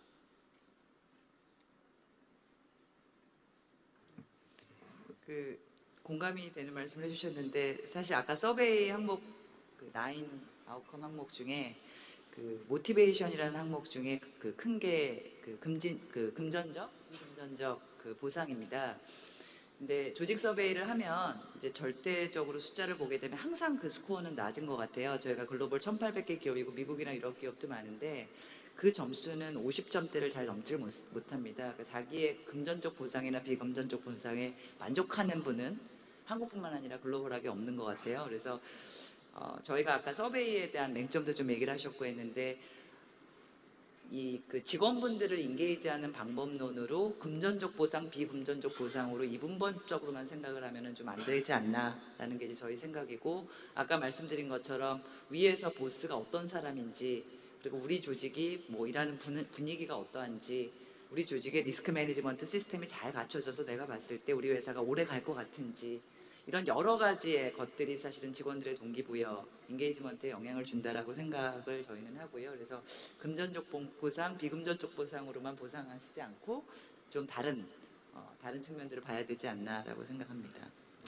[SPEAKER 3] 그 공감이 되는 말씀을 해주셨는데, 사실 아까 서베이 항목 그 9 아웃컴 항목 중에 그 모티베이션이라는 항목 중에 그 큰 게 그 금전적, 비금전적 그 보상입니다. 근데 조직 서베이를 하면 이제 절대적으로 숫자를 보게 되면 항상 그 스코어는 낮은 것 같아요. 저희가 글로벌 1,800개 기업이고 미국이나 유럽 기업도 많은데 그 점수는 50점대를 잘 넘질 못합니다. 그러니까 자기의 금전적 보상이나 비금전적 보상에 만족하는 분은 한국뿐만 아니라 글로벌하게 없는 것 같아요. 그래서 저희가 아까 서베이에 대한 맹점도 좀 얘기를 하셨고 했는데, 이 그 직원분들을 인게이지하는 방법론으로 금전적 보상, 비금전적 보상으로 이분법적으로만 생각을 하면은 좀 안 되지 않나라는 게 이제 저희 생각이고, 아까 말씀드린 것처럼 위에서 보스가 어떤 사람인지, 그리고 우리 조직이 뭐 일하는 분위기가 어떠한지, 우리 조직의 리스크 매니지먼트 시스템이 잘 갖춰져서 내가 봤을 때 우리 회사가 오래 갈 것 같은지, 이런 여러 가지의 것들이 사실은 직원들의 동기부여, 인게이지먼트에 영향을 준다라고 생각을 저희는 하고요. 그래서 금전적 보상, 비금전적 보상으로만 보상하시지 않고 좀 다른 측면들을 봐야 되지 않나라고 생각합니다.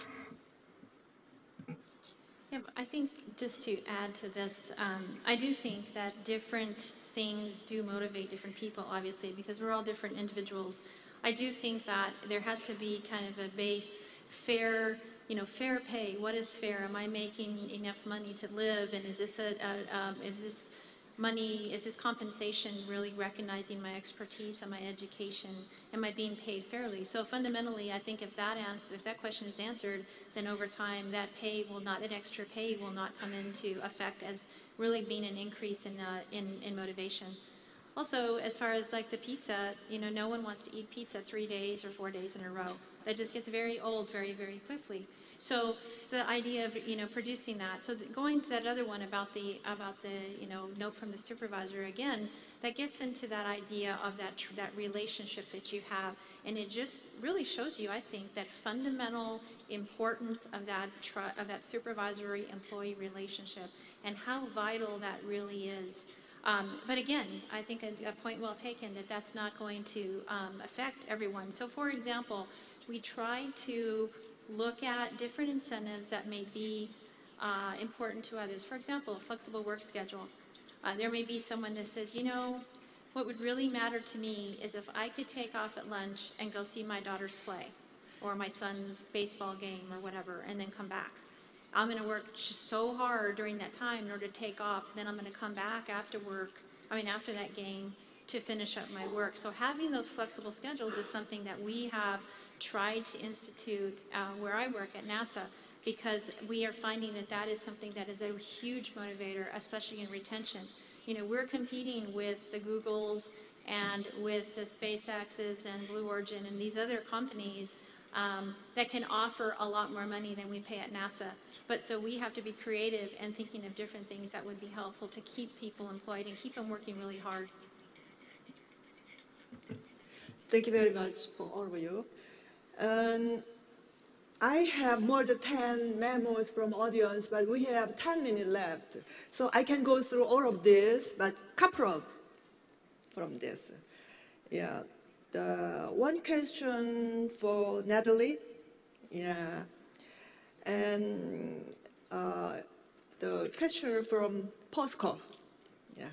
[SPEAKER 2] Yeah, but I think just to add to this, I do think that different things do motivate different people, obviously, because we're all different individuals. I do think that there has to be kind of a base, fair pay. What is fair? Am I making enough money to live? And is this money, is this compensation really recognizing my expertise and my education? Am I being paid fairly? So fundamentally, I think if that question is answered, then over time that extra pay will not come into effect as really being an increase in motivation. Also, as far as like the pizza, no one wants to eat pizza 3 days or 4 days in a row. That just gets very old very, very quickly. So the idea of producing that. So going to that other one about the note from the supervisor again, that gets into that idea of that relationship that you have, and it just really shows you, I think, that fundamental importance of that supervisory employee relationship and how vital that really is. But again, I think a point well taken that that's not going to affect everyone. So for example, we try to look at different incentives that may be important to others. For example, a flexible work schedule. There may be someone that says, what would really matter to me is if I could take off at lunch and go see my daughter's play or my son's baseball game or whatever, and then come back. I'm going to work so hard during that time in order to take off, and then I'm going to come back after that game to finish up my work. So having those flexible schedules is something that we have tried to institute where I work at NASA, because we are finding that is something that is a huge motivator, especially in retention. We're competing with the Googles and with the SpaceX's and Blue Origin and these other companies that can offer a lot more money than we pay at NASA. But so we have to be creative and thinking of different things that would be helpful to keep people employed and keep them working really hard.
[SPEAKER 1] Thank you very much for all of you. And I have more than 10 memos from audience, but we have 10 minutes left. So I can go through all of this, but couple from this. Yeah, the one question for Natalie. Yeah, and the question from POSCO. Yeah,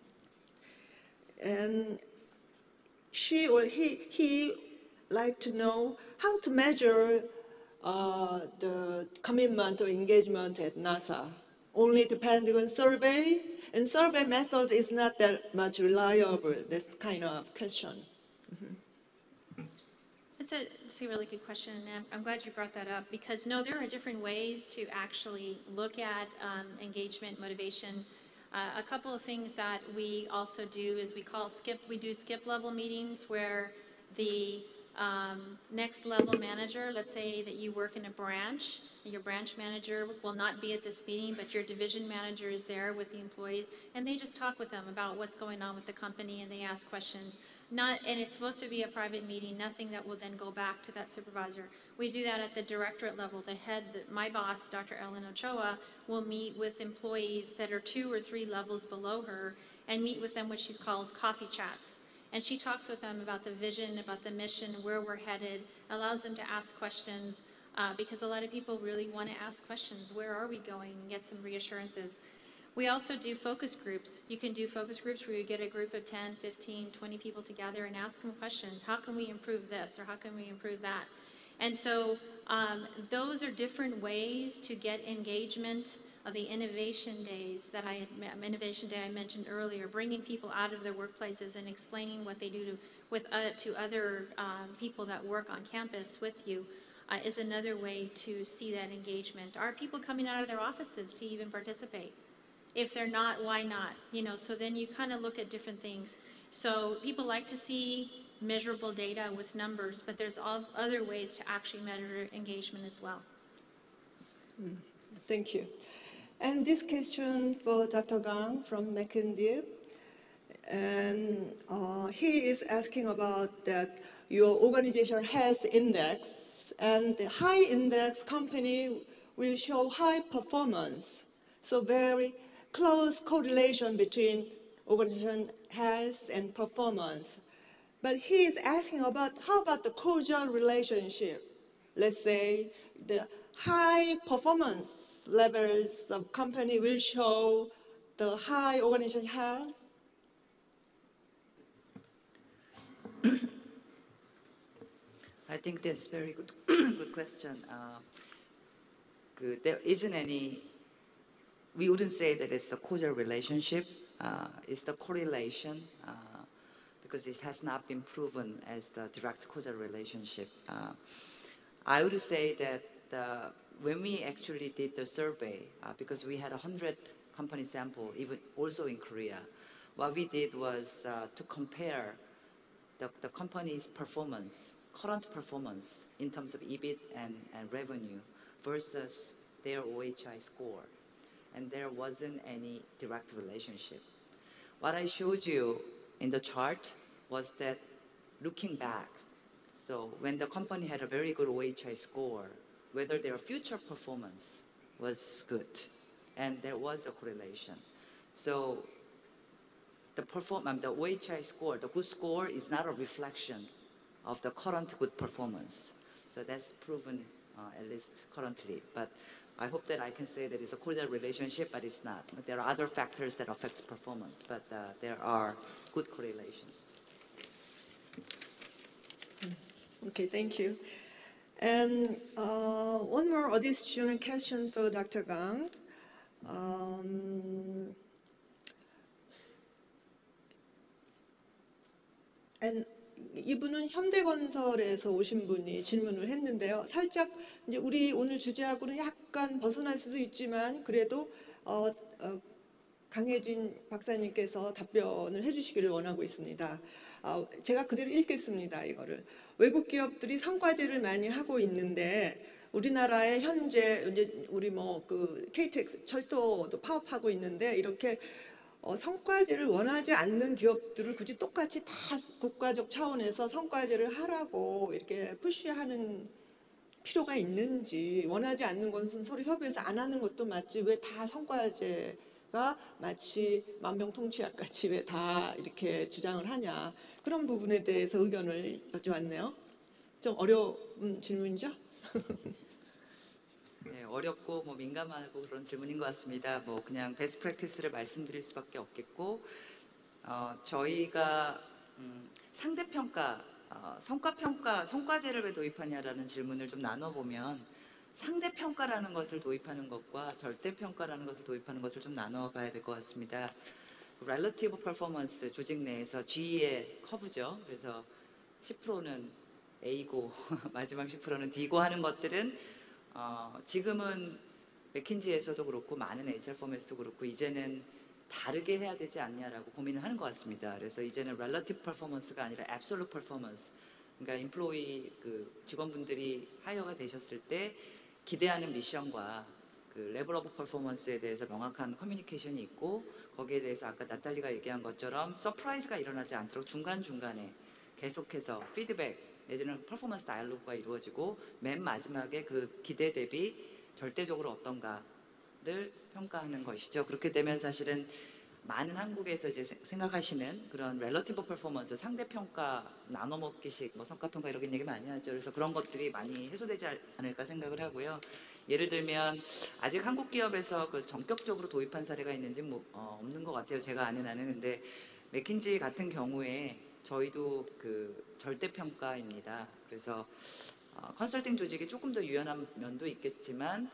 [SPEAKER 1] and she or he like to know how to measure the commitment or engagement at NASA. Only depending on survey, and survey method is not that much reliable, this kind of question.
[SPEAKER 2] It's a really good question, and I'm glad you brought that up, because no, there are different ways to actually look at engagement, motivation. A couple of things that we also do is we do skip level meetings where the next level manager, let's say that you work in a branch, your branch manager will not be at this meeting, but your division manager is there with the employees, and they just talk with them about what's going on with the company, and they ask questions. And it's supposed to be a private meeting, nothing that will then go back to that supervisor. We do that at the directorate level. The head, my boss, Dr. Ellen Ochoa, will meet with employees that are 2 or 3 levels below her and meet with them what she calls coffee chats. And she talks with them about the vision, about the mission, where we're headed, allows them to ask questions, because a lot of people really want to ask questions. Where are we going? And get some reassurances. We also do focus groups. You can do focus groups where you get a group of 10, 15, 20 people together and ask them questions. How can we improve this, or how can we improve that? And so those are different ways to get engagement. Of the innovation days that Innovation Day I mentioned earlier, bringing people out of their workplaces and explaining what they do to other people that work on campus with you is another way to see that engagement. Are people coming out of their offices to even participate? If they're not, why not? So then you kind of look at different things. So people like to see measurable data with numbers, but there's other ways to actually measure engagement as well.
[SPEAKER 1] Thank you. And this question for Dr. Gang from McKinsey, and he is asking about that your organization has index, and the high index company will show high performance. So very close correlation between organization health and performance. But he is asking about how about the causal relationship? Let's say the high performance levels of company will show the high organization health.
[SPEAKER 3] I think that's a very good, good question. There isn't any, we wouldn't say that it's the causal relationship, it's the correlation, because it has not been proven as the direct causal relationship. I would say that when we actually did the survey, because we had 100 company sample, even also in Korea, what we did was to compare the company's performance, current performance in terms of EBIT and revenue versus their OHI score. And there wasn't any direct relationship. What I showed you in the chart was that looking back, so when the company had a very good OHI score, whether their future performance was good, and there was a correlation. So the OHI score, the good score is not a reflection of the current good performance. So that's proven, at least currently. But I hope that I can say that it's a causal relationship, but it's not. There are other factors that affect performance, but there are good correlations.
[SPEAKER 1] Okay, thank you. And one more additional question for Dr. Gang. And 이분은 현대건설에서 오신 분이 질문을 했는데요. 살짝 이제 우리 오늘 주제하고는 약간 벗어날 수도 있지만 그래도 강혜진 박사님께서 답변을 해주시기를 원하고 있습니다. 제가 그대로 읽겠습니다. 이거를. 외국 기업들이 성과제를 많이 하고 있는데 우리나라에 현재 이제 우리 뭐 그 KTX 철도도 파업하고 있는데 이렇게 성과제를 원하지 않는 기업들을 굳이 똑같이 다 국가적 차원에서 성과제를 하라고 이렇게 푸시하는 필요가 있는지, 원하지 않는 것은 서로 협의해서 안 하는 것도 맞지 왜 다 성과제가 마치 만병통치약 같이 왜 다 이렇게 주장을 하냐, 그런 부분에 대해서 의견을 여쭤봤네요. 좀 어려운 질문이죠?
[SPEAKER 3] 네, 어렵고 뭐 민감하고 그런 질문인 것 같습니다. 뭐 그냥 베스트 프랙티스를 말씀드릴 수밖에 없겠고, 저희가 상대평가, 성과평가, 성과제를 왜 도입하냐라는 질문을 좀 나눠보면 상대평가라는 것을 도입하는 것과 절대평가라는 것을 도입하는 것을 좀 나눠봐야 될 것 같습니다. Relative Performance, 조직 내에서 G의 커브죠. 그래서 10%는 A고 마지막 10%는 D고 하는 것들은 지금은 맥킨지에서도 그렇고 많은 HR 포맷도 그렇고 이제는 다르게 해야 되지 않냐라고 고민을 하는 것 같습니다. 그래서 이제는 relative performance가 아니라 absolute performance, 그러니까 인플로이 그 직원분들이 하이어가 되셨을 때 기대하는 미션과 그 레벨 오브 퍼포먼스에 대해서 명확한 커뮤니케이션이 있고, 거기에 대해서 아까 나탈리가 얘기한 것처럼 서프라이즈가 일어나지 않도록 중간중간에 계속해서 피드백 내지는 퍼포먼스 다이얼로그가 이루어지고 맨 마지막에 그 기대 대비 절대적으로 어떤가를 평가하는 것이죠. 그렇게 되면 사실은 많은 한국에서 이제 생각하시는 그런 relative performance, 상대평가, 나눠먹기식, 뭐 성과평가 이런 얘기 많이 하죠. 그래서 그런 것들이 많이 해소되지 않을까 생각을 하고요. 예를 들면 아직 한국 기업에서 그 전격적으로 도입한 사례가 있는지 뭐 없는 것 같아요. 제가 아는 한은. 근데 맥킨지 같은 경우에 저희도 그 절대평가입니다. 그래서 컨설팅 조직이 조금 더 유연한 면도 있겠지만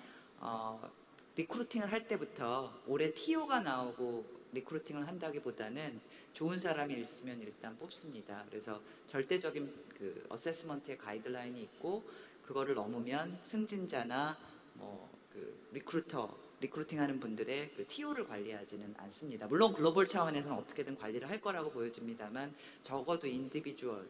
[SPEAKER 3] 리크루팅을 할 때부터 올해 TO가 나오고 리크루팅을 한다기보다는 좋은 사람이 있으면 일단 뽑습니다. 그래서 절대적인 그 어세스먼트의 가이드라인이 있고, 그거를 넘으면 승진자나 뭐 그 리크루팅하는 분들의 그 TO를 관리하지는 않습니다. 물론 글로벌 차원에서는 어떻게든 관리를 할 거라고 보여집니다만 적어도 인디비주얼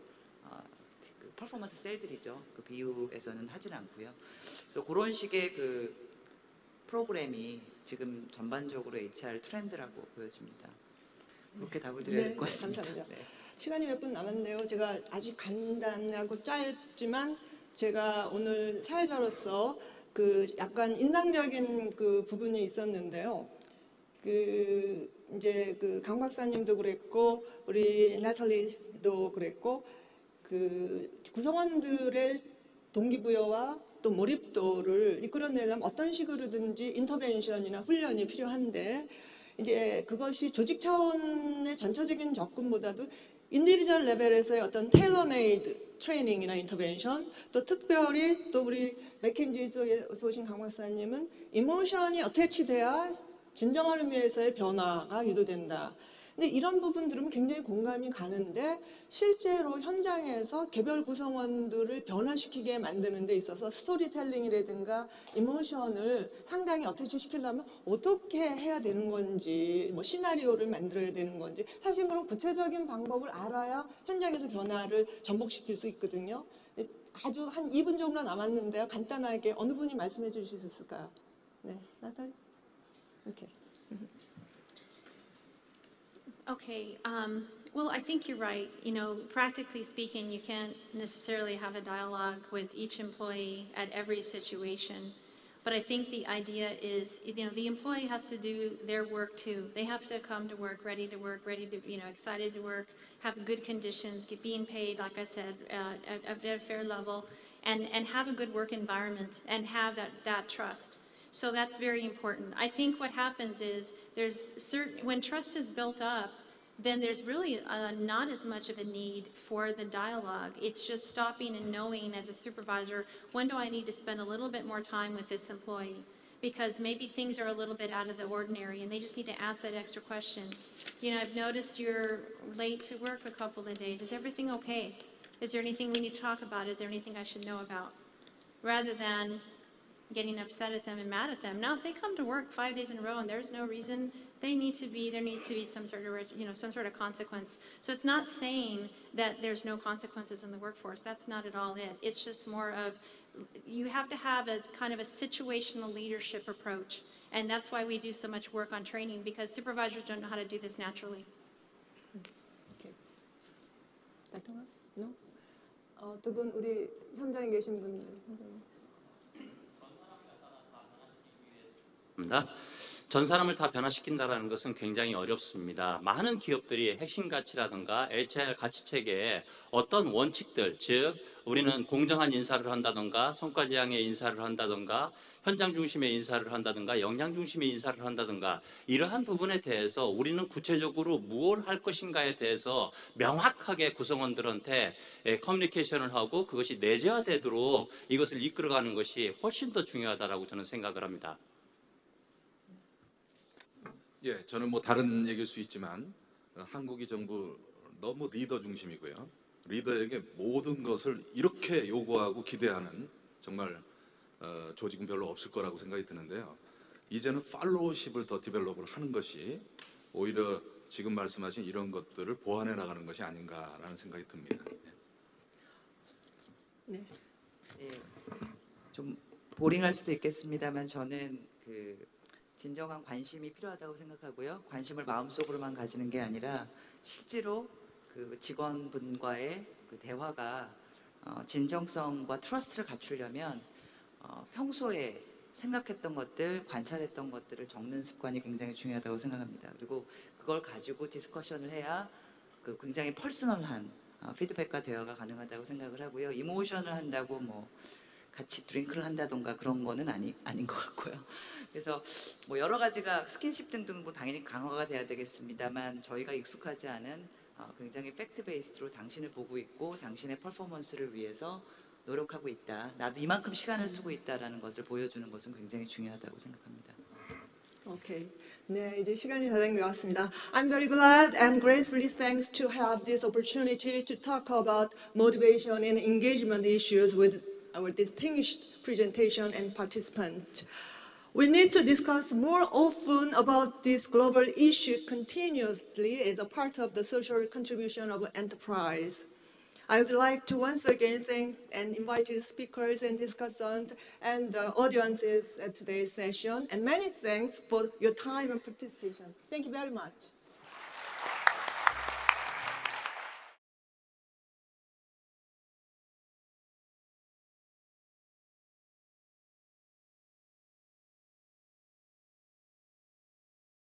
[SPEAKER 3] 그 퍼포먼스 셀들이죠. 그 BU에서는 하진 않고요. 그래서 그런 식의 그 프로그램이 지금 전반적으로 HR 트렌드라고 보여집니다. 그렇게 답을 드려야 될 것 같습니다.
[SPEAKER 1] 감사합니다.
[SPEAKER 3] 네.
[SPEAKER 1] 시간이 몇 분 남았네요. 제가 아주 간단하고 짧지만 제가 오늘 사회자로서 그 약간 인상적인 그 부분이 있었는데요. 그 이제 그 강 박사님도 그랬고 우리 나탈리도 그랬고 그 구성원들의 동기부여와 또 몰입도를 이끌어내려면 어떤 식으로든지 인터벤션이나 훈련이 필요한데, 이제 그것이 조직 차원의 전체적인 접근보다도 인디비주얼 레벨에서의 어떤 테일러메이드 트레이닝이나 인터벤션, 또 특별히 또 우리 맥킨지에서 오신 강 박사님은 이모션이 어태치돼야 진정한 의미에서의 변화가 유도된다. 근데 이런 부분들은 굉장히 공감이 가는데 실제로 현장에서 개별 구성원들을 변화시키게 만드는 데 있어서 스토리텔링이라든가 이모션을 상당히 어떻게 시키려면 어떻게 해야 되는 건지, 뭐 시나리오를 만들어야 되는 건지, 사실 그런 구체적인 방법을 알아야 현장에서 변화를 전복시킬 수 있거든요. 아주 한 2분 정도 남았는데요. 간단하게 어느 분이 말씀해 주실 수 있을까요? 네, 나탈리. 이렇게.
[SPEAKER 2] Okay, well, I think you're right. You know, practically speaking, you can't necessarily have a dialogue with each employee at every situation. But I think the idea is, you know, the employee has to do their work too. They have to come to work, ready to, you know, excited to work, have good conditions, being paid, like I said, at a fair level, and have a good work environment and have that trust. So that's very important. I think what happens is when trust is built up, then there's really not as much of a need for the dialogue. It's just stopping and knowing as a supervisor, when do I need to spend a little bit more time with this employee? Because maybe things are a little bit out of the ordinary and they just need to ask that extra question. You know, I've noticed you're late to work a couple of days. Is everything okay? Is there anything we need to talk about? Is there anything I should know about? Rather than getting upset at them and mad at them. Now, if they come to work 5 days in a row and there's no reason there needs to be some sort of, some sort of consequence. So it's not saying that there's no consequences in the workforce. That's not at all it. It's just more of, you have to have a kind of a situational leadership approach. And that's why we do so much work on training, because supervisors don't know how to do this naturally.
[SPEAKER 1] Okay. Dr. Wang? No? 두 분 우리 현장에 계신 분들.
[SPEAKER 5] 전 사람을 다 변화시킨다는 것은 굉장히 어렵습니다. 많은 기업들이 핵심 가치라든가 HR 가치 체계에 어떤 원칙들, 즉 우리는 공정한 인사를 한다든가 성과 지향의 인사를 한다든가 현장 중심의 인사를 한다든가 역량 중심의 인사를 한다든가 이러한 부분에 대해서 우리는 구체적으로 무엇을 할 것인가에 대해서 명확하게 구성원들한테 커뮤니케이션을 하고 그것이 내재화되도록 이것을 이끌어가는 것이 훨씬 더 중요하다고 저는 생각을 합니다.
[SPEAKER 4] 예, 저는 뭐 다른 얘기일 수 있지만 한국이 정부 너무 리더 중심이고요. 리더에게 모든 것을 이렇게 요구하고 기대하는 정말 조직은 별로 없을 거라고 생각이 드는데요. 이제는 팔로우십을 더 디벨롭을 하는 것이 오히려 지금 말씀하신 이런 것들을 보완해 나가는 것이 아닌가라는 생각이 듭니다.
[SPEAKER 1] 네.
[SPEAKER 3] 예, 좀 보링할 수도 있겠습니다만 저는 진정한 관심이 필요하다고 생각하고요. 관심을 마음속으로만 가지는 게 아니라 실제로 그 직원분과의 그 대화가 진정성과 트러스트를 갖추려면 평소에 생각했던 것들, 관찰했던 것들을 적는 습관이 굉장히 중요하다고 생각합니다. 그리고 그걸 가지고 디스커션을 해야 그 굉장히 퍼스널한 피드백과 대화가 가능하다고 생각을 하고요. 이모션을 한다고 뭐 같이 드링크를 한다던가 그런 거는 아닌 것 같고요. 그래서 뭐 여러 가지가 스킨십 등등 뭐 당연히 강화가 돼야 되겠습니다만 저희가 익숙하지 않은 굉장히 팩트 베이스로 당신을 보고 있고 당신의 퍼포먼스를 위해서 노력하고 있다. 나도 이만큼 시간을 쓰고 있다라는 것을 보여주는 것은 굉장히 중요하다고 생각합니다.
[SPEAKER 1] Okay. 네, 이제 시간이 다 된 것 같습니다. I'm very glad and gratefully thanks to have this opportunity to talk about motivation and engagement issues with our distinguished presentation and participant. We need to discuss more often about this global issue continuously as a part of the social contribution of enterprise. I would like to once again thank and invite the speakers and discussants and the audiences at today's session. And many thanks for your time and participation. Thank you very much.